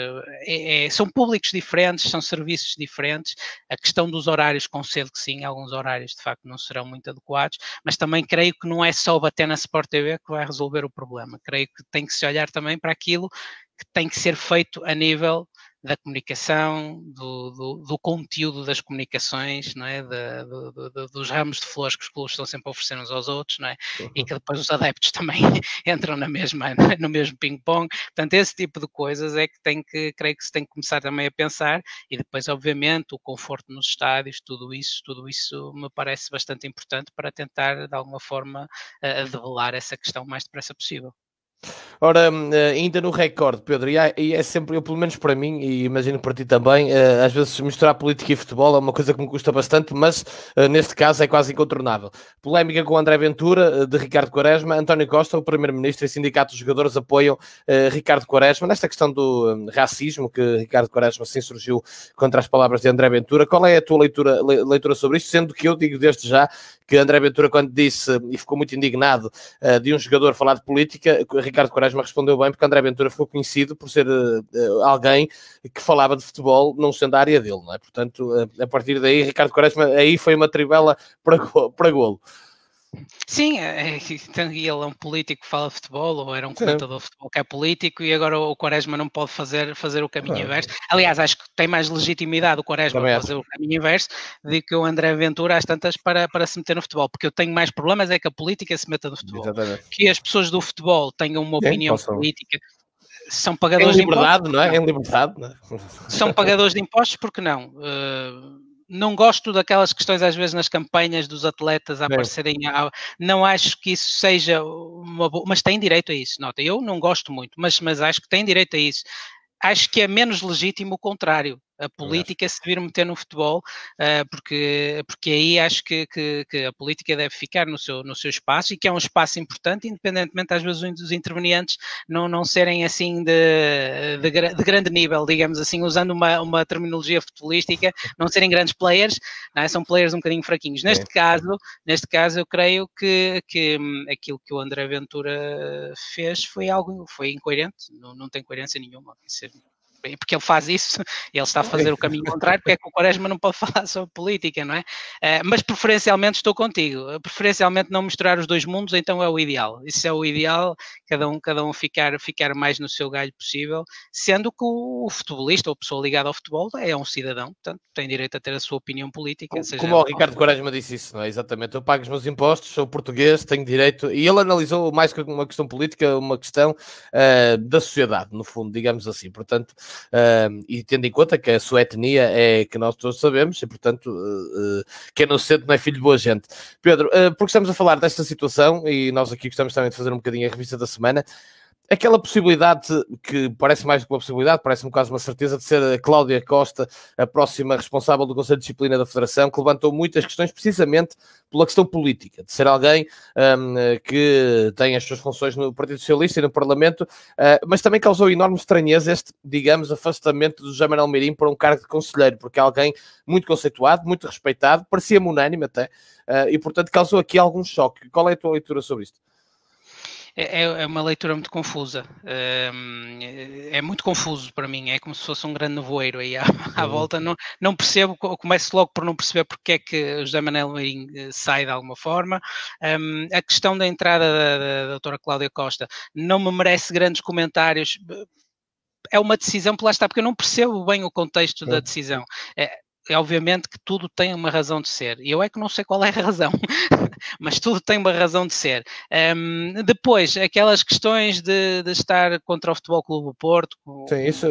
são públicos diferentes, são serviços diferentes, a questão dos horários, concedo que sim, alguns horários de facto não serão muito adequados, mas também creio que não é só bater na Sport TV que vai resolver o problema. Creio que tem que se olhar também para aquilo que tem que ser feito a nível da comunicação, do conteúdo das comunicações, não é? Dos ramos de flores que os clubes estão sempre a oferecer uns aos outros, não é? E que depois os adeptos também entram no mesmo ping-pong. Portanto, esse tipo de coisas é que creio que se tem que começar também a pensar, e depois, obviamente, o conforto nos estádios, tudo isso me parece bastante importante para tentar, de alguma forma, debelar essa questão o mais depressa possível. Ora, ainda no recorde, Pedro, e é sempre, eu, pelo menos para mim, e imagino para ti também, às vezes misturar política e futebol é uma coisa que me custa bastante, mas neste caso é quase incontornável. Polémica com André Ventura, de Ricardo Quaresma. António Costa, o primeiro-ministro, e sindicato dos jogadores apoiam Ricardo Quaresma nesta questão do racismo que Ricardo Quaresma se insurgiu contra as palavras de André Ventura. Qual é a tua leitura sobre isto? Sendo que eu digo desde já que André Ventura, quando disse, e ficou muito indignado, de um jogador falar de política, Ricardo Quaresma respondeu bem, porque André Ventura ficou conhecido por ser alguém que falava de futebol, não sendo a área dele, não é? Portanto, a partir daí, Ricardo Quaresma, aí foi uma trivela para golo. Sim, ele é um político que fala de futebol, ou era um comentador de futebol que é político, e agora o Quaresma não pode fazer o caminho inverso. Aliás, acho que tem mais legitimidade o Quaresma para fazer o caminho inverso do que o André Ventura às tantas para se meter no futebol, porque eu tenho mais problemas é que a política se meta no futebol. Exatamente. Que as pessoas do futebol tenham uma opinião política, são Em pagadores de impostos. liberdade, não é? Em liberdade, não é? São pagadores de impostos, porque não? Não gosto daquelas questões às vezes nas campanhas dos atletas a aparecerem, não acho que isso seja uma boa, mas têm direito a isso, nota, eu não gosto muito, mas acho que têm direito a isso. Acho que é menos legítimo o contrário, a política se vir meter no futebol, porque aí acho que a política deve ficar no seu espaço, e que é um espaço importante, independentemente às vezes dos intervenientes não serem assim de grande nível, digamos assim, usando uma terminologia futebolística, não serem grandes players, não é? São players um bocadinho fraquinhos. Neste caso eu creio que aquilo que o André Ventura fez foi incoerente, não tem coerência nenhuma. Porque ele faz isso, ele está a fazer o caminho contrário, porque é que o Quaresma não pode falar sobre política, não é? Mas preferencialmente estou contigo, preferencialmente não misturar os dois mundos, então é o ideal. Isso é o ideal, cada um ficar mais no seu galho possível, sendo que o futebolista ou a pessoa ligada ao futebol é um cidadão, portanto tem direito a ter a sua opinião política. Como o Ricardo Quaresma disse isso, não é? Exatamente, eu pago os meus impostos, sou português, tenho direito, e ele analisou mais que uma questão política, uma questão da sociedade, no fundo, digamos assim, portanto, e tendo em conta que a sua etnia é que nós todos sabemos, e portanto, quem não sente não é filho de boa gente. Pedro, porque estamos a falar desta situação, e nós aqui gostamos também de fazer um bocadinho a revista da semana, aquela possibilidade que parece mais do que uma possibilidade, parece-me quase uma certeza de ser a Cláudia Costa a próxima responsável do Conselho de Disciplina da Federação, que levantou muitas questões precisamente pela questão política, de ser alguém que tem as suas funções no Partido Socialista e no Parlamento, mas também causou enorme estranheza este, digamos, afastamento do José Manuel Meirinho para um cargo de conselheiro, porque é alguém muito conceituado, muito respeitado, parecia-me unânime até, e portanto causou aqui algum choque. Qual é a tua leitura sobre isto? É uma leitura muito confusa, é muito confuso para mim, é como se fosse um grande nevoeiro aí à volta, não percebo, começo logo por não perceber porque é que o José Manuel Meirinho sai de alguma forma. A questão da entrada da doutora Cláudia Costa não me merece grandes comentários, é uma decisão, lá está, porque eu não percebo bem o contexto da decisão. É obviamente que tudo tem uma razão de ser. Eu é que não sei qual é a razão, mas tudo tem uma razão de ser. Depois, aquelas questões de estar contra o Futebol Clube do Porto. Sim, isso...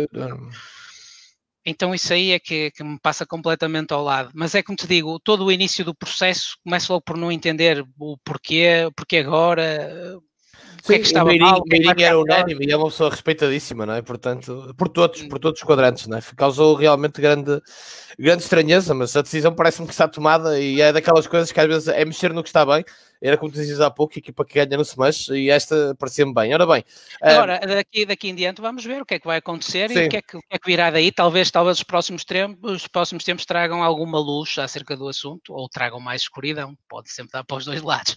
Então isso aí é que me passa completamente ao lado. Mas é como te digo, todo o início do processo começo logo por não entender o porquê agora... Sim, é que estava o Meirinho era unânime e é uma pessoa respeitadíssima, não é? Portanto, por todos os quadrantes, não é? Causou realmente grande estranheza, mas a decisão parece-me que está tomada e é daquelas coisas que às vezes é mexer no que está bem. Era como tu dizias há pouco, a equipa que ganha não se mexe, e esta parecia-me bem. Ora bem... Agora, daqui em diante vamos ver o que é que vai acontecer. Sim. E o que é que virá daí. Talvez os próximos tempos tragam alguma luz acerca do assunto, ou tragam mais escuridão. Pode sempre dar para os dois lados.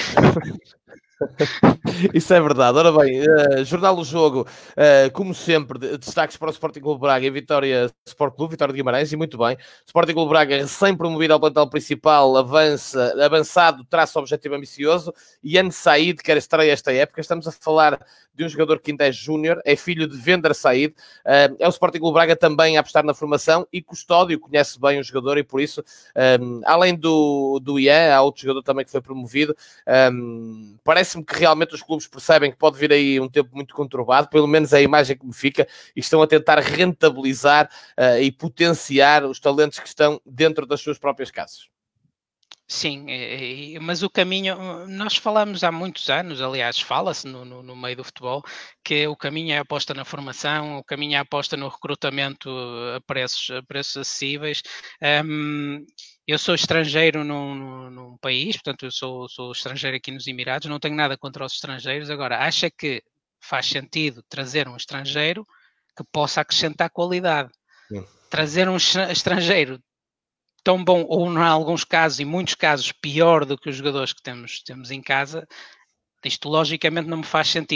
Isso é verdade. Ora bem, Jornal do Jogo, como sempre, destaques para o Sporting Clube Braga e Vitória Sport Clube, Vitória de Guimarães, e muito bem. Sporting Clube Braga, recém-promovido ao plantel principal, avançado, traço objetivo ambicioso, e Ian Said, que era estreia esta época. Estamos a falar de um jogador que ainda é júnior, é filho de Vender Said, é o Sporting Clube Braga também a apostar na formação, e Custódio conhece bem o jogador, e por isso, além do Ian, há outro jogador também que foi promovido. Parece-me que realmente os clubes percebem que pode vir aí um tempo muito conturbado, pelo menos é a imagem que me fica, e estão a tentar rentabilizar e potenciar os talentos que estão dentro das suas próprias casas. Sim, mas o caminho, nós falamos há muitos anos, aliás, fala-se no meio do futebol, que o caminho é a aposta na formação, o caminho é a aposta no recrutamento a preços acessíveis. Eu sou estrangeiro num país, portanto eu sou estrangeiro aqui nos Emirados, não tenho nada contra os estrangeiros. Agora, acha que faz sentido trazer um estrangeiro que possa acrescentar qualidade? Trazer um estrangeiro tão bom, ou em alguns casos, em muitos casos, pior do que os jogadores que temos em casa, isto logicamente não me faz sentido.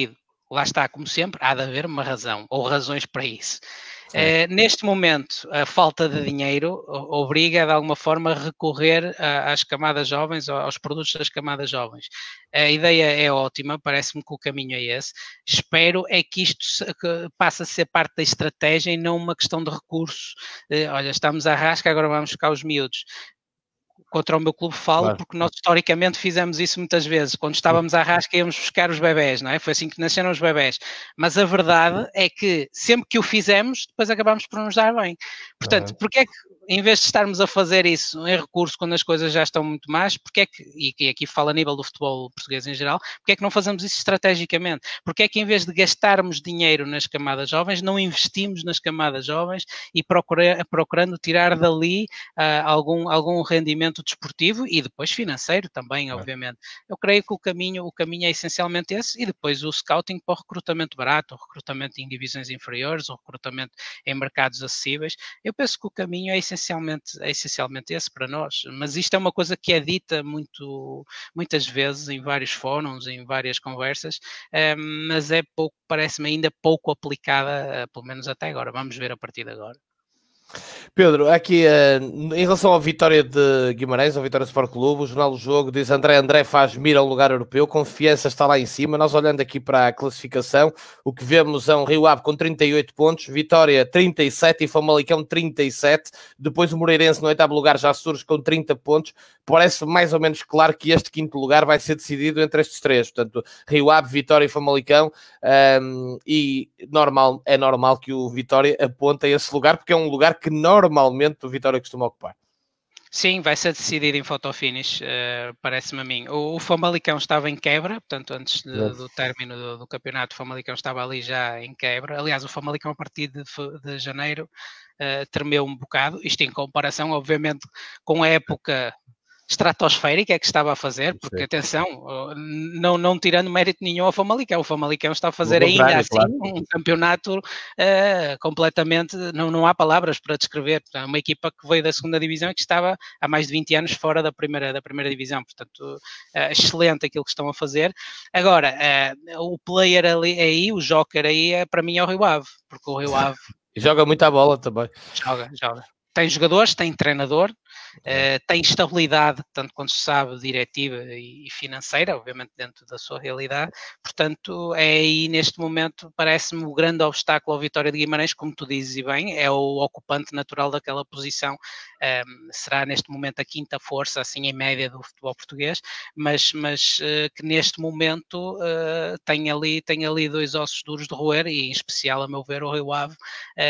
lá está, como sempre, há de haver uma razão, ou razões para isso. Neste momento, a falta de dinheiro obriga de alguma forma a recorrer às camadas jovens, aos produtos das camadas jovens. A ideia é ótima, parece-me que o caminho é esse. Espero é que isto passe a ser parte da estratégia e não uma questão de recursos. Olha, estamos à rasca, agora vamos buscar os miúdos. Contra o meu clube falo, claro, porque nós historicamente fizemos isso muitas vezes. Quando estávamos à rasca íamos buscar os bebés, não é? Foi assim que nasceram os bebés. Mas a verdade é que sempre que o fizemos, depois acabamos por nos dar bem. Portanto, porque é que, em vez de estarmos a fazer isso em recurso quando as coisas já estão muito más, porque é que, e aqui falo a nível do futebol português em geral, porque é que não fazemos isso estrategicamente? Porque é que em vez de gastarmos dinheiro nas camadas jovens, não investimos nas camadas jovens e procurando tirar dali algum rendimento desportivo e depois financeiro também, obviamente. Eu creio que o caminho é essencialmente esse, e depois o scouting para o recrutamento barato, o recrutamento em divisões inferiores, o recrutamento em mercados acessíveis. Eu penso que o caminho é essencialmente esse para nós, mas isto é uma coisa que é dita muitas vezes em vários fóruns, em várias conversas, mas parece-me ainda pouco aplicada, pelo menos até agora. Vamos ver a partir de agora. Pedro, aqui em relação à vitória de Guimarães, a vitória do Sport Clube, o Jornal do Jogo diz André faz mira ao lugar europeu, confiança está lá em cima. Nós olhando aqui para a classificação, o que vemos é um Rio Ave com 38 pontos, Vitória 37 e Famalicão 37, depois o Moreirense no 8º lugar já surge com 30 pontos. Parece mais ou menos claro que este 5º lugar vai ser decidido entre estes três, portanto Rio Ave, Vitória e Famalicão, e é normal que o Vitória aponte a esse lugar, porque é um lugar que normalmente o Vitória costuma ocupar. Sim, vai ser decidido em photo-finish, parece-me a mim. O Famalicão estava em quebra, portanto, antes do término do campeonato, o Famalicão estava ali já em quebra. Aliás, o Famalicão, a partir de janeiro, tremeu um bocado. Isto em comparação, obviamente, com a época estratosférica que estava a fazer, porque, atenção, não tirando mérito nenhum ao Famalicão, o Famalicão está a fazer ainda assim, claro, um campeonato completamente, não há palavras para descrever. Portanto, uma equipa que veio da segunda divisão e que estava há mais de 20 anos fora da primeira divisão, portanto, excelente aquilo que estão a fazer. Agora, o player aí, o joker aí, para mim é o Rio Ave, porque o Rio Ave... Joga muita bola também. Joga. Tem jogadores, tem treinador, tem estabilidade, tanto quanto se sabe, diretiva e financeira, obviamente dentro da sua realidade. Portanto, é aí neste momento, parece-me o grande obstáculo ao Vitória de Guimarães, como tu dizes e bem, é o ocupante natural daquela posição. Será neste momento a quinta força, assim em média, do futebol português, mas que neste momento tem ali dois ossos duros de roer, e em especial, a meu ver, o Rio Ave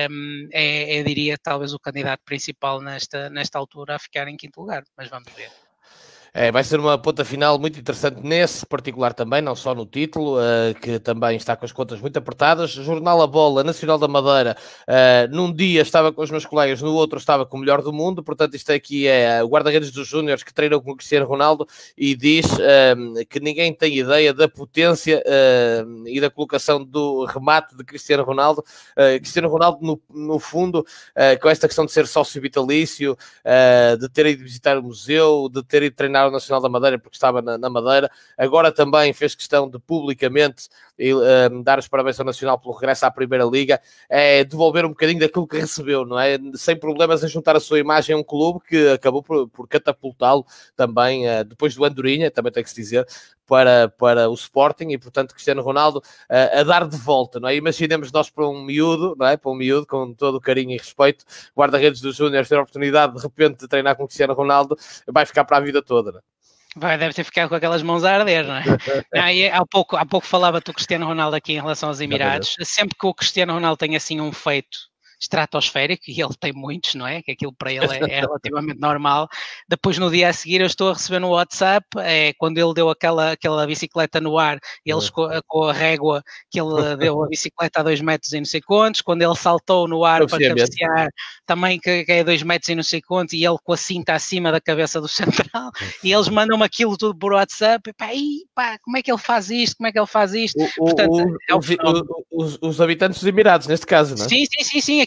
diria, talvez o candidato principal nesta altura a ficar em quinto lugar, mas vamos ver. Vai ser uma ponta final muito interessante nesse particular também, não só no título, que também está com as contas muito apertadas. Jornal A Bola, Nacional da Madeira, num dia estava com os meus colegas, no outro estava com o melhor do mundo, portanto isto aqui é o guarda-redes dos Júniores que treinou com o Cristiano Ronaldo e diz que ninguém tem ideia da potência e da colocação do remate de Cristiano Ronaldo. Cristiano Ronaldo, no fundo, com esta questão de ser sócio vitalício, de ter ido visitar o museu, de ter ido treinar o Nacional da Madeira porque estava na Madeira, agora também fez questão de publicamente dar os parabéns ao Nacional pelo regresso à Primeira Liga, devolver um bocadinho daquilo que recebeu, não é? Sem problemas em juntar a sua imagem a um clube que acabou por catapultá-lo também, depois do Andorinha, também tem que se dizer, para o Sporting, e portanto Cristiano Ronaldo a dar de volta, não é? Imaginemos nós para um miúdo, não é? Para um miúdo com todo o carinho e respeito, guarda-redes dos Júniores ter a oportunidade de repente de treinar com Cristiano Ronaldo, vai ficar para a vida toda, não é? Deve ter ficado com aquelas mãos a arder, não é? Há pouco falava do Cristiano Ronaldo aqui em relação aos Emirados. Sempre que o Cristiano Ronaldo tem assim um feito estratosférico, e ele tem muitos, não é? Que aquilo para ele é relativamente normal. Depois, no dia a seguir, eu estou a receber no WhatsApp, quando ele deu aquela bicicleta no ar, eles com a régua que ele deu a bicicleta a 2 metros e não sei quantos, quando ele saltou no ar para cabecear, também que é 2 metros e não sei quantos, e ele com a cinta acima da cabeça do central, e eles mandam-me aquilo tudo por WhatsApp, e como é que ele faz isto? Portanto, os habitantes dos Emirados, neste caso, não é? Sim,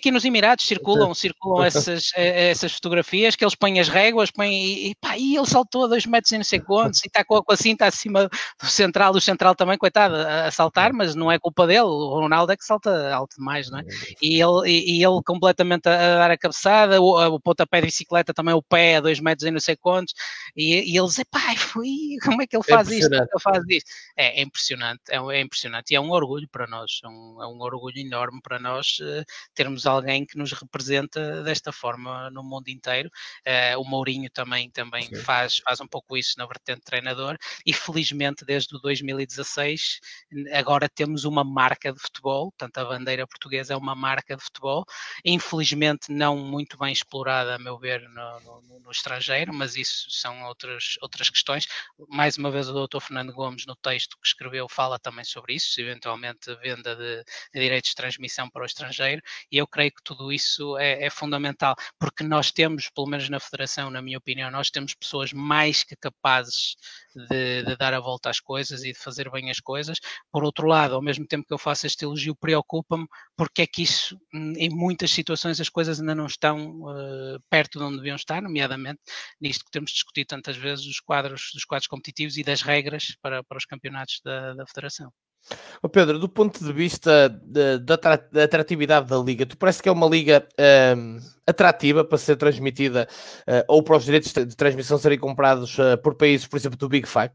aqui nos Emirados circulam essas fotografias, que eles põem as réguas, e ele saltou a 2 metros e não sei quantos, e está com a cinta acima do central, também, coitado, a saltar, mas não é culpa dele, o Ronaldo é que salta alto demais, não é? E ele completamente a dar a cabeçada, o pontapé de bicicleta também, o pé a 2 metros e não sei quantos, e eles, como é que ele faz isto? É impressionante, é impressionante, e é um orgulho para nós, é um orgulho enorme para nós termos alguém que nos representa desta forma no mundo inteiro. O Mourinho também faz um pouco isso na vertente de treinador, e felizmente desde o 2016 agora temos uma marca de futebol, portanto a bandeira portuguesa é uma marca de futebol, infelizmente não muito bem explorada, a meu ver, no estrangeiro, mas isso são outras questões. Mais uma vez o Dr. Fernando Gomes, no texto que escreveu, fala também sobre isso, eventualmente venda de direitos de transmissão para o estrangeiro, e eu creio que tudo isso é fundamental, porque nós temos, pelo menos na Federação, na minha opinião, nós temos pessoas mais que capazes de dar a volta às coisas e de fazer bem as coisas. Por outro lado, ao mesmo tempo que eu faço este elogio, preocupa-me porque é que isso, em muitas situações, as coisas ainda não estão perto de onde deviam estar, nomeadamente nisto que temos discutido tantas vezes, dos quadros competitivos e das regras para os campeonatos da Federação. Pedro, do ponto de vista da atratividade da Liga, tu parece que é uma Liga atrativa para ser transmitida ou para os direitos de transmissão serem comprados por países, por exemplo, do Big Five?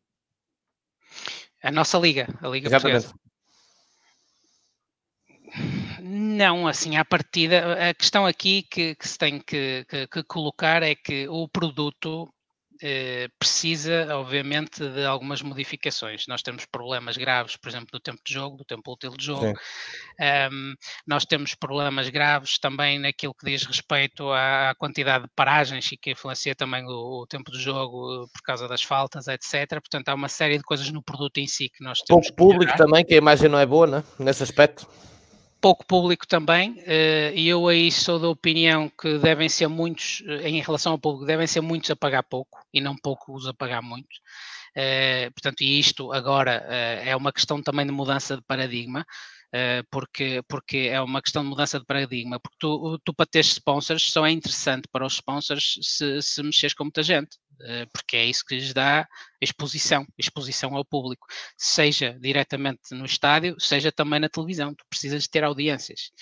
A nossa Liga, a Liga Portuguesa. Não, assim, à partida, a questão aqui que se tem que colocar é que o produto precisa, obviamente, de algumas modificações. Nós temos problemas graves, por exemplo, do tempo de jogo, do tempo útil de jogo. Nós temos problemas graves também naquilo que diz respeito à quantidade de paragens e que influencia também o tempo de jogo por causa das faltas, etc. Portanto, há uma série de coisas no produto em si que nós temos que melhorar. Público também, que a imagem não é boa, né? Nesse aspecto. Pouco público também, e eu aí sou da opinião que devem ser muitos, em relação ao público, devem ser muitos a pagar pouco e não poucos a pagar muito. Portanto, e isto agora é uma questão também de mudança de paradigma, porque é uma questão de mudança de paradigma, porque tu para ter sponsors só é interessante para os sponsors se mexeres com muita gente, porque é isso que lhes dá exposição ao público, seja diretamente no estádio, seja também na televisão. Tu precisas ter audiências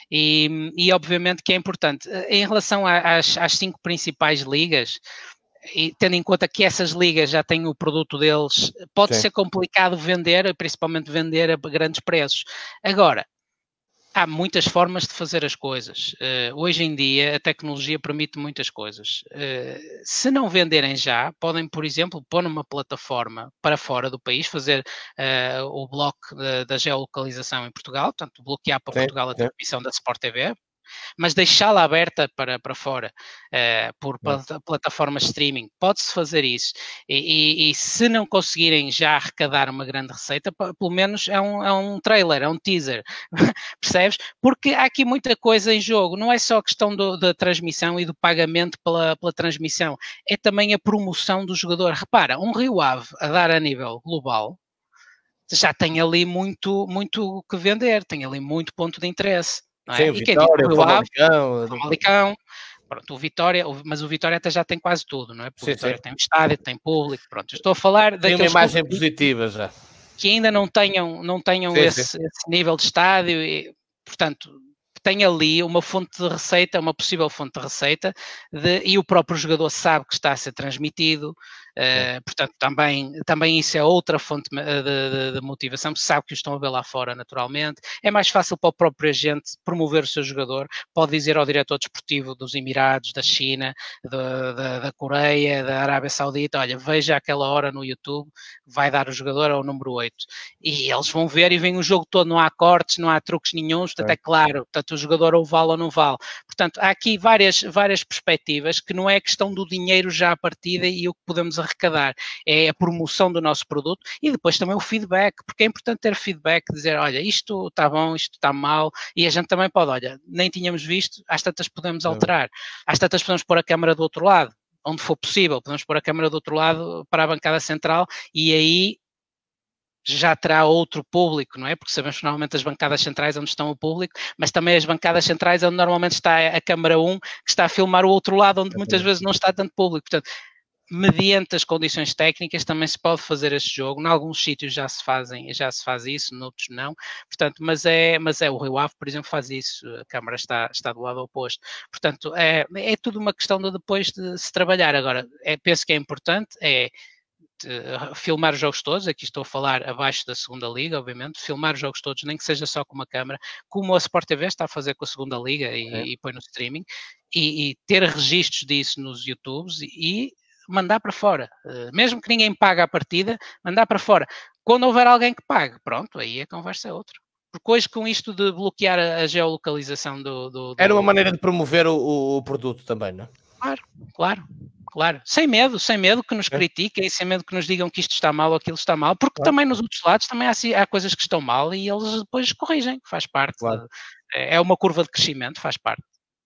e obviamente que é importante. Em relação às 5 principais ligas, e tendo em conta que essas ligas já têm o produto deles, pode ser complicado vender, principalmente vender a grandes preços. Agora, há muitas formas de fazer as coisas. Hoje em dia, a tecnologia permite muitas coisas. Se não venderem já, podem, por exemplo, pôr numa plataforma para fora do país, fazer o bloco da geolocalização em Portugal, portanto, bloquear para Portugal a transmissão da Sport TV, mas deixá-la aberta para fora, por plataformas de streaming. Pode-se fazer isso. E se não conseguirem já arrecadar uma grande receita, pelo menos é um trailer, é um teaser. Percebes? Porque há aqui muita coisa em jogo. Não é só a questão da transmissão e do pagamento pela transmissão. É também a promoção do jogador. Repara, um Rio Ave a dar a nível global já tem ali muito que vender. Tem ali muito ponto de interesse. Não é? Sim, o Vitória, o Famalicão, pronto, o Vitória, mas o Vitória até já tem quase tudo, não é? Porque o Vitória tem estádio, tem público, pronto. Eu estou a falar daqueles uma imagem positiva já. Que ainda não tenham esse nível de estádio, e, portanto, tem ali uma fonte de receita, uma possível fonte de receita, e o próprio jogador sabe que está a ser transmitido, portanto, também isso é outra fonte de motivação, sabe que o estão a ver lá fora naturalmente. É mais fácil para o próprio agente promover o seu jogador, pode dizer ao diretor desportivo dos Emirados, da China, da Coreia, da Arábia Saudita, olha, veja aquela hora no YouTube, vai dar o jogador ao número 8. E eles vão ver e vem o jogo todo, não há cortes, não há truques nenhuns, portanto é claro, portanto o jogador ou vale ou não vale. Portanto, há aqui várias perspectivas que não é questão do dinheiro já à partida e o que podemos arrecadar, é a promoção do nosso produto e depois também o feedback, porque é importante ter feedback, dizer, olha, isto está bom, isto está mal, e a gente também pode, olha, nem tínhamos visto, às tantas podemos alterar, às tantas podemos pôr a câmara do outro lado, onde for possível, podemos pôr a câmara do outro lado para a bancada central e aí já terá outro público, não é? Porque sabemos que normalmente as bancadas centrais onde estão o público, mas também as bancadas centrais onde normalmente está a câmara 1, que está a filmar o outro lado, onde muitas vezes não está tanto público. Portanto, mediante as condições técnicas também se pode fazer este jogo. Em alguns sítios já se faz isso, noutros não. Portanto, mas é o Rio Ave, por exemplo, faz isso. A Câmara está do lado oposto. Portanto, é tudo uma questão de depois de se trabalhar. Agora, penso que é importante, filmar os jogos todos, aqui estou a falar abaixo da segunda liga, obviamente, filmar os jogos todos, nem que seja só com uma câmara, como a Sport TV está a fazer com a segunda liga e põe no streaming, e ter registros disso nos YouTubes e mandar para fora, mesmo que ninguém pague a partida, mandar para fora. Quando houver alguém que pague, pronto, aí a conversa é outra. Porque hoje com isto de bloquear a geolocalização Era uma maneira de promover o produto também, não é? Claro. Sem medo que nos critiquem, sem medo que nos digam que isto está mal ou aquilo está mal, porque também nos outros lados também há coisas que estão mal e eles depois corrigem, faz parte. É uma curva de crescimento, faz parte.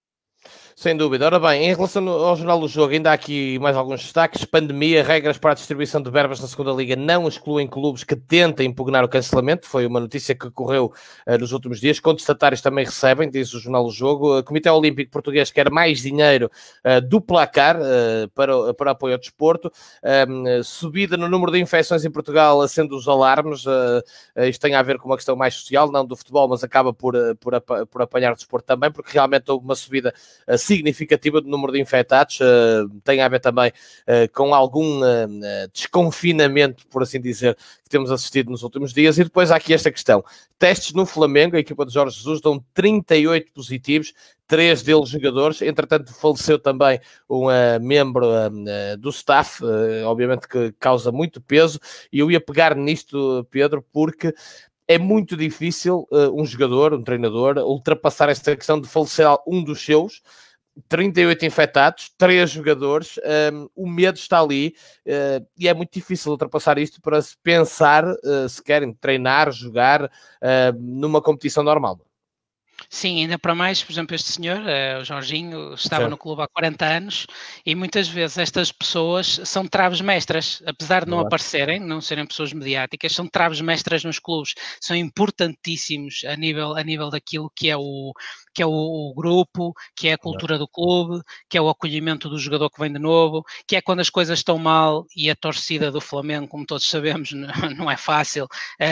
Sem dúvida. Ora bem, em relação ao Jornal do Jogo, ainda há aqui mais alguns destaques. Pandemia, regras para a distribuição de verbas na segunda Liga não excluem clubes que tentem impugnar o cancelamento. Foi uma notícia que ocorreu nos últimos dias. Contestatários também recebem, diz o Jornal do Jogo. O Comitê Olímpico Português quer mais dinheiro do placar para apoio ao desporto. Subida no número de infecções em Portugal acende os alarmes. Isto tem a ver com uma questão mais social, não do futebol, mas acaba por apanhar o desporto também, porque realmente houve uma subida significativa do número de infectados, tem a ver também com algum desconfinamento, por assim dizer, que temos assistido nos últimos dias. E depois há aqui esta questão. Testes no Flamengo, a equipa de Jorge Jesus dão 38 positivos, 3 deles jogadores. Entretanto, faleceu também um membro do staff, obviamente que causa muito peso, e eu ia pegar nisto, Pedro, porque é muito difícil um jogador, um treinador, ultrapassar esta questão de falecer um dos seus. 38 infectados, 3 jogadores, o medo está ali e é muito difícil ultrapassar isto para se pensar se querem treinar, jogar numa competição normal. Sim, ainda para mais, por exemplo, este senhor, o Jorginho, estava no clube há 40 anos e muitas vezes estas pessoas são traves mestras, apesar de não aparecerem, não serem pessoas mediáticas, são traves mestras nos clubes, são importantíssimos a nível daquilo que é o grupo, que é a cultura do clube, que é o acolhimento do jogador que vem de novo, que é quando as coisas estão mal e a torcida do Flamengo, como todos sabemos, não é fácil,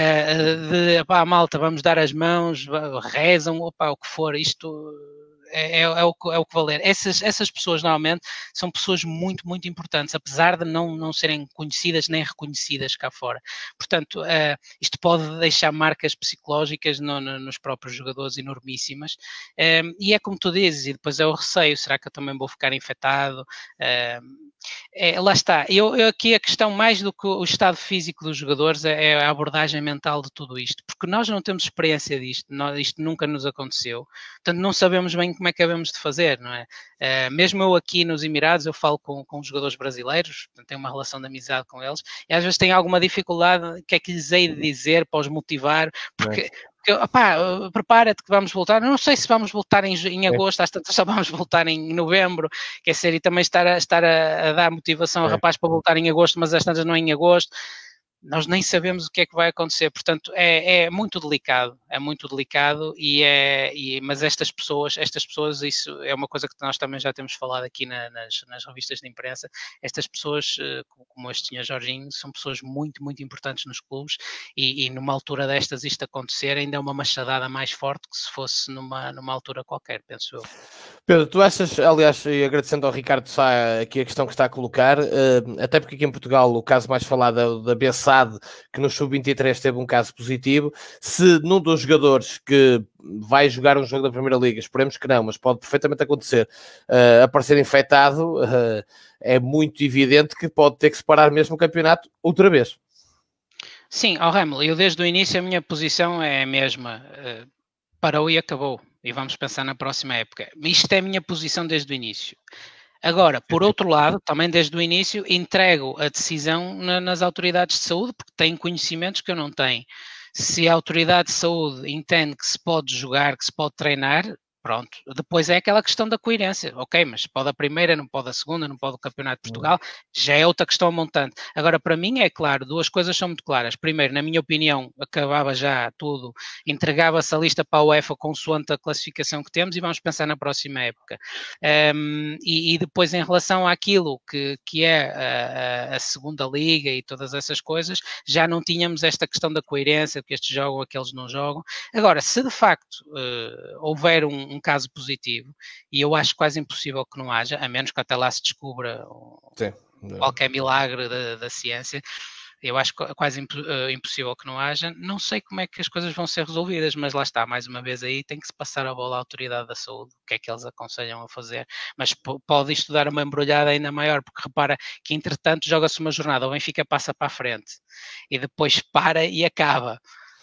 malta, vamos dar as mãos, rezam, o que for, isto é o que valer. Essas pessoas normalmente são pessoas muito, muito importantes, apesar de não serem conhecidas nem reconhecidas cá fora. Portanto, isto pode deixar marcas psicológicas nos próprios jogadores enormíssimas. E é como tu dizes, e depois é o receio, será que eu também vou ficar infectado? Lá está, eu aqui a questão mais do que o estado físico dos jogadores é a abordagem mental de tudo isto, porque nós não temos experiência disto, isto nunca nos aconteceu, portanto não sabemos bem como é que havemos de fazer, não é? Mesmo eu aqui nos Emirados, eu falo com os jogadores brasileiros, tenho uma relação de amizade com eles, e às vezes tenho alguma dificuldade, o que é que lhes hei de dizer para os motivar, porque prepara-te que vamos voltar. Eu não sei se vamos voltar em agosto, às tantas só vamos voltar em novembro, quer dizer, e também estar a dar motivação ao rapaz para voltar em agosto, mas às tantas não é em agosto. Nós nem sabemos o que é que vai acontecer, portanto é muito delicado, mas estas pessoas, isso é uma coisa que nós também já temos falado aqui nas revistas de imprensa, estas pessoas, como este senhor Jorginho, são pessoas muito, muito importantes nos clubes e numa altura destas isto acontecer ainda é uma machadada mais forte que se fosse numa altura qualquer, penso eu. Pedro, tu achas, aliás, e agradecendo ao Ricardo Sá aqui a questão que está a colocar, até porque aqui em Portugal o caso mais falado é o da Bessade, que no Sub-23 teve um caso positivo, se num dos jogadores que vai jogar um jogo da Primeira Liga, esperemos que não, mas pode perfeitamente acontecer, aparecer infectado, é muito evidente que pode ter que separar mesmo o campeonato outra vez. Sim, Ramel, eu desde o início a minha posição é a mesma, parou e acabou. E vamos pensar na próxima época. Isto é a minha posição desde o início. Agora, por outro lado, também desde o início, entrego a decisão nas autoridades de saúde, porque têm conhecimentos que eu não tenho. Se a autoridade de saúde entende que se pode jogar, que se pode treinar, Pronto, depois é aquela questão da coerência, ok, mas pode a primeira, não pode a segunda, não pode o Campeonato de Portugal, já é outra questão montante. Agora, para mim é claro, duas coisas são muito claras. Primeiro, na minha opinião, acabava já tudo, entregava-se a lista para a UEFA consoante a classificação que temos e vamos pensar na próxima época. E depois, em relação àquilo que é a segunda liga e todas essas coisas, já não tínhamos esta questão da coerência, que estes jogam, aqueles não jogam. Agora, se de facto houver um caso positivo, e eu acho quase impossível que não haja, a menos que até lá se descubra qualquer milagre da ciência, eu acho quase impossível que não haja. Não sei como é que as coisas vão ser resolvidas, mas lá está, mais uma vez aí tem que se passar a bola à Autoridade da Saúde, o que é que eles aconselham a fazer, mas pode isto dar uma embrulhada ainda maior, porque repara que entretanto joga-se uma jornada, o Benfica passa para a frente, e depois para e acaba.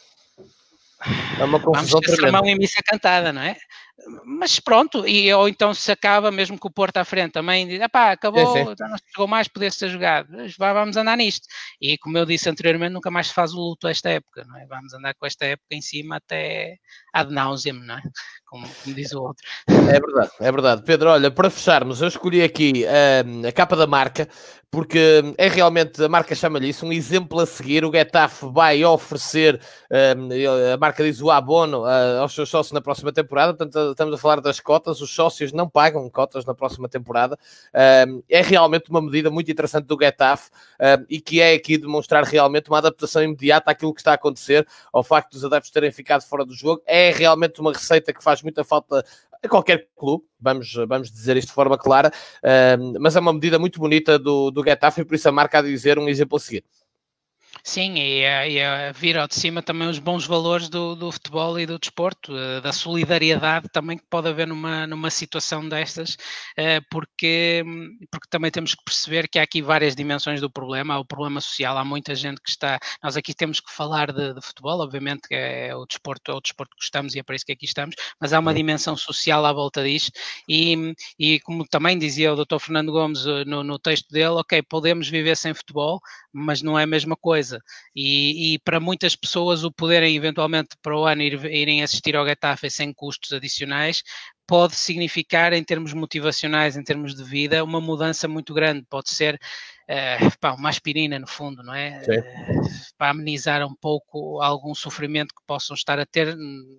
É uma confusão Vamos ter tremenda. sermão e missa cantada, não é? Mas pronto, ou então se acaba, mesmo que o Porto à frente também diz, acabou, já não chegou mais, poder ser jogado, vamos andar nisto. E como eu disse anteriormente, nunca mais se faz o luto esta época, não é? Vamos andar com esta época em cima até ad nauseam, não é? Como diz o outro. É verdade. Pedro, olha, para fecharmos, eu escolhi aqui a capa da marca, porque é realmente, a marca chama-lhe isso, um exemplo a seguir. O Getafe vai oferecer, a marca diz o abono aos seus sócios na próxima temporada, portanto estamos a falar das cotas, os sócios não pagam cotas na próxima temporada. É realmente uma medida muito interessante do Getafe e que é aqui demonstrar realmente uma adaptação imediata àquilo que está a acontecer, ao facto dos adeptos terem ficado fora do jogo. É realmente uma receita que faz muita falta a qualquer clube, vamos dizer isto de forma clara, mas é uma medida muito bonita do Getafe e por isso a marca a dizer um exemplo a seguir. Sim, e vir ao de cima também os bons valores do futebol e do desporto, da solidariedade também que pode haver numa situação destas, porque também temos que perceber que há aqui várias dimensões do problema. Há o problema social, há muita gente que está... Nós aqui temos que falar de futebol, obviamente que é o desporto que gostamos e é para isso que aqui estamos, mas há uma dimensão social à volta disto e como também dizia o Dr. Fernando Gomes no texto dele, ok, podemos viver sem futebol, mas não é a mesma coisa. E para muitas pessoas o poderem eventualmente para o ano irem assistir ao Getafe sem custos adicionais pode significar, em termos motivacionais, em termos de vida, uma mudança muito grande. Pode ser uma aspirina, no fundo, não é? Para amenizar um pouco algum sofrimento que possam estar a ter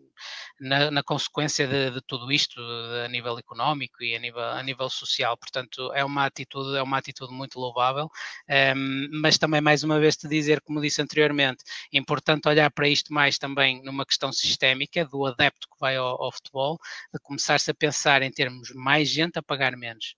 na consequência de tudo isto, a nível económico e a nível social. Portanto, é uma atitude muito louvável, mas também, mais uma vez, te dizer, como disse anteriormente, é importante olhar para isto mais também numa questão sistémica, do adepto que vai ao futebol, de começar-se a pensar em termos mais gente a pagar menos,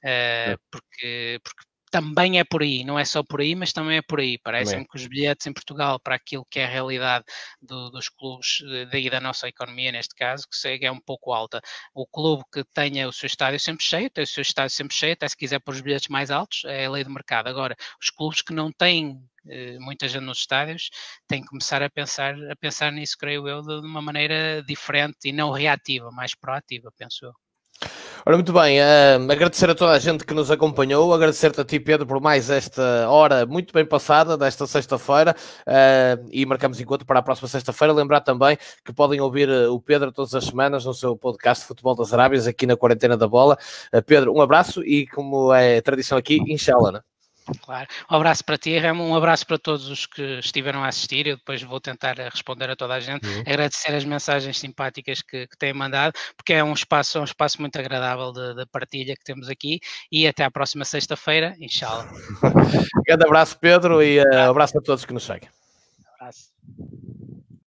porque também é por aí, não é só por aí, mas também é por aí. Parece-me que os bilhetes em Portugal, para aquilo que é a realidade dos clubes daí da nossa economia, neste caso, que é um pouco alta. O clube que tenha o seu estádio sempre cheio, tem o seu estádio sempre cheio, até se quiser pôr os bilhetes mais altos, é a lei do mercado. Agora, os clubes que não têm muita gente nos estádios têm que começar a pensar nisso, creio eu, de uma maneira diferente e não reativa, mais proativa, penso eu. Ora, muito bem, agradecer a toda a gente que nos acompanhou, agradecer-te a ti, Pedro, por mais esta hora muito bem passada, desta sexta-feira, e marcamos encontro para a próxima sexta-feira. Lembrar também que podem ouvir o Pedro todas as semanas no seu podcast Futebol das Arábias, aqui na Quarentena da Bola. Pedro, um abraço e, como é tradição aqui, inshallah, né? Claro. Um abraço para ti, Remo, um abraço para todos os que estiveram a assistir. Eu depois vou tentar responder a toda a gente, agradecer as mensagens simpáticas que têm mandado, porque é um espaço muito agradável de partilha que temos aqui, e até à próxima sexta-feira, inshallah. Grande abraço, Pedro, e abraço a todos que nos seguem. Um abraço.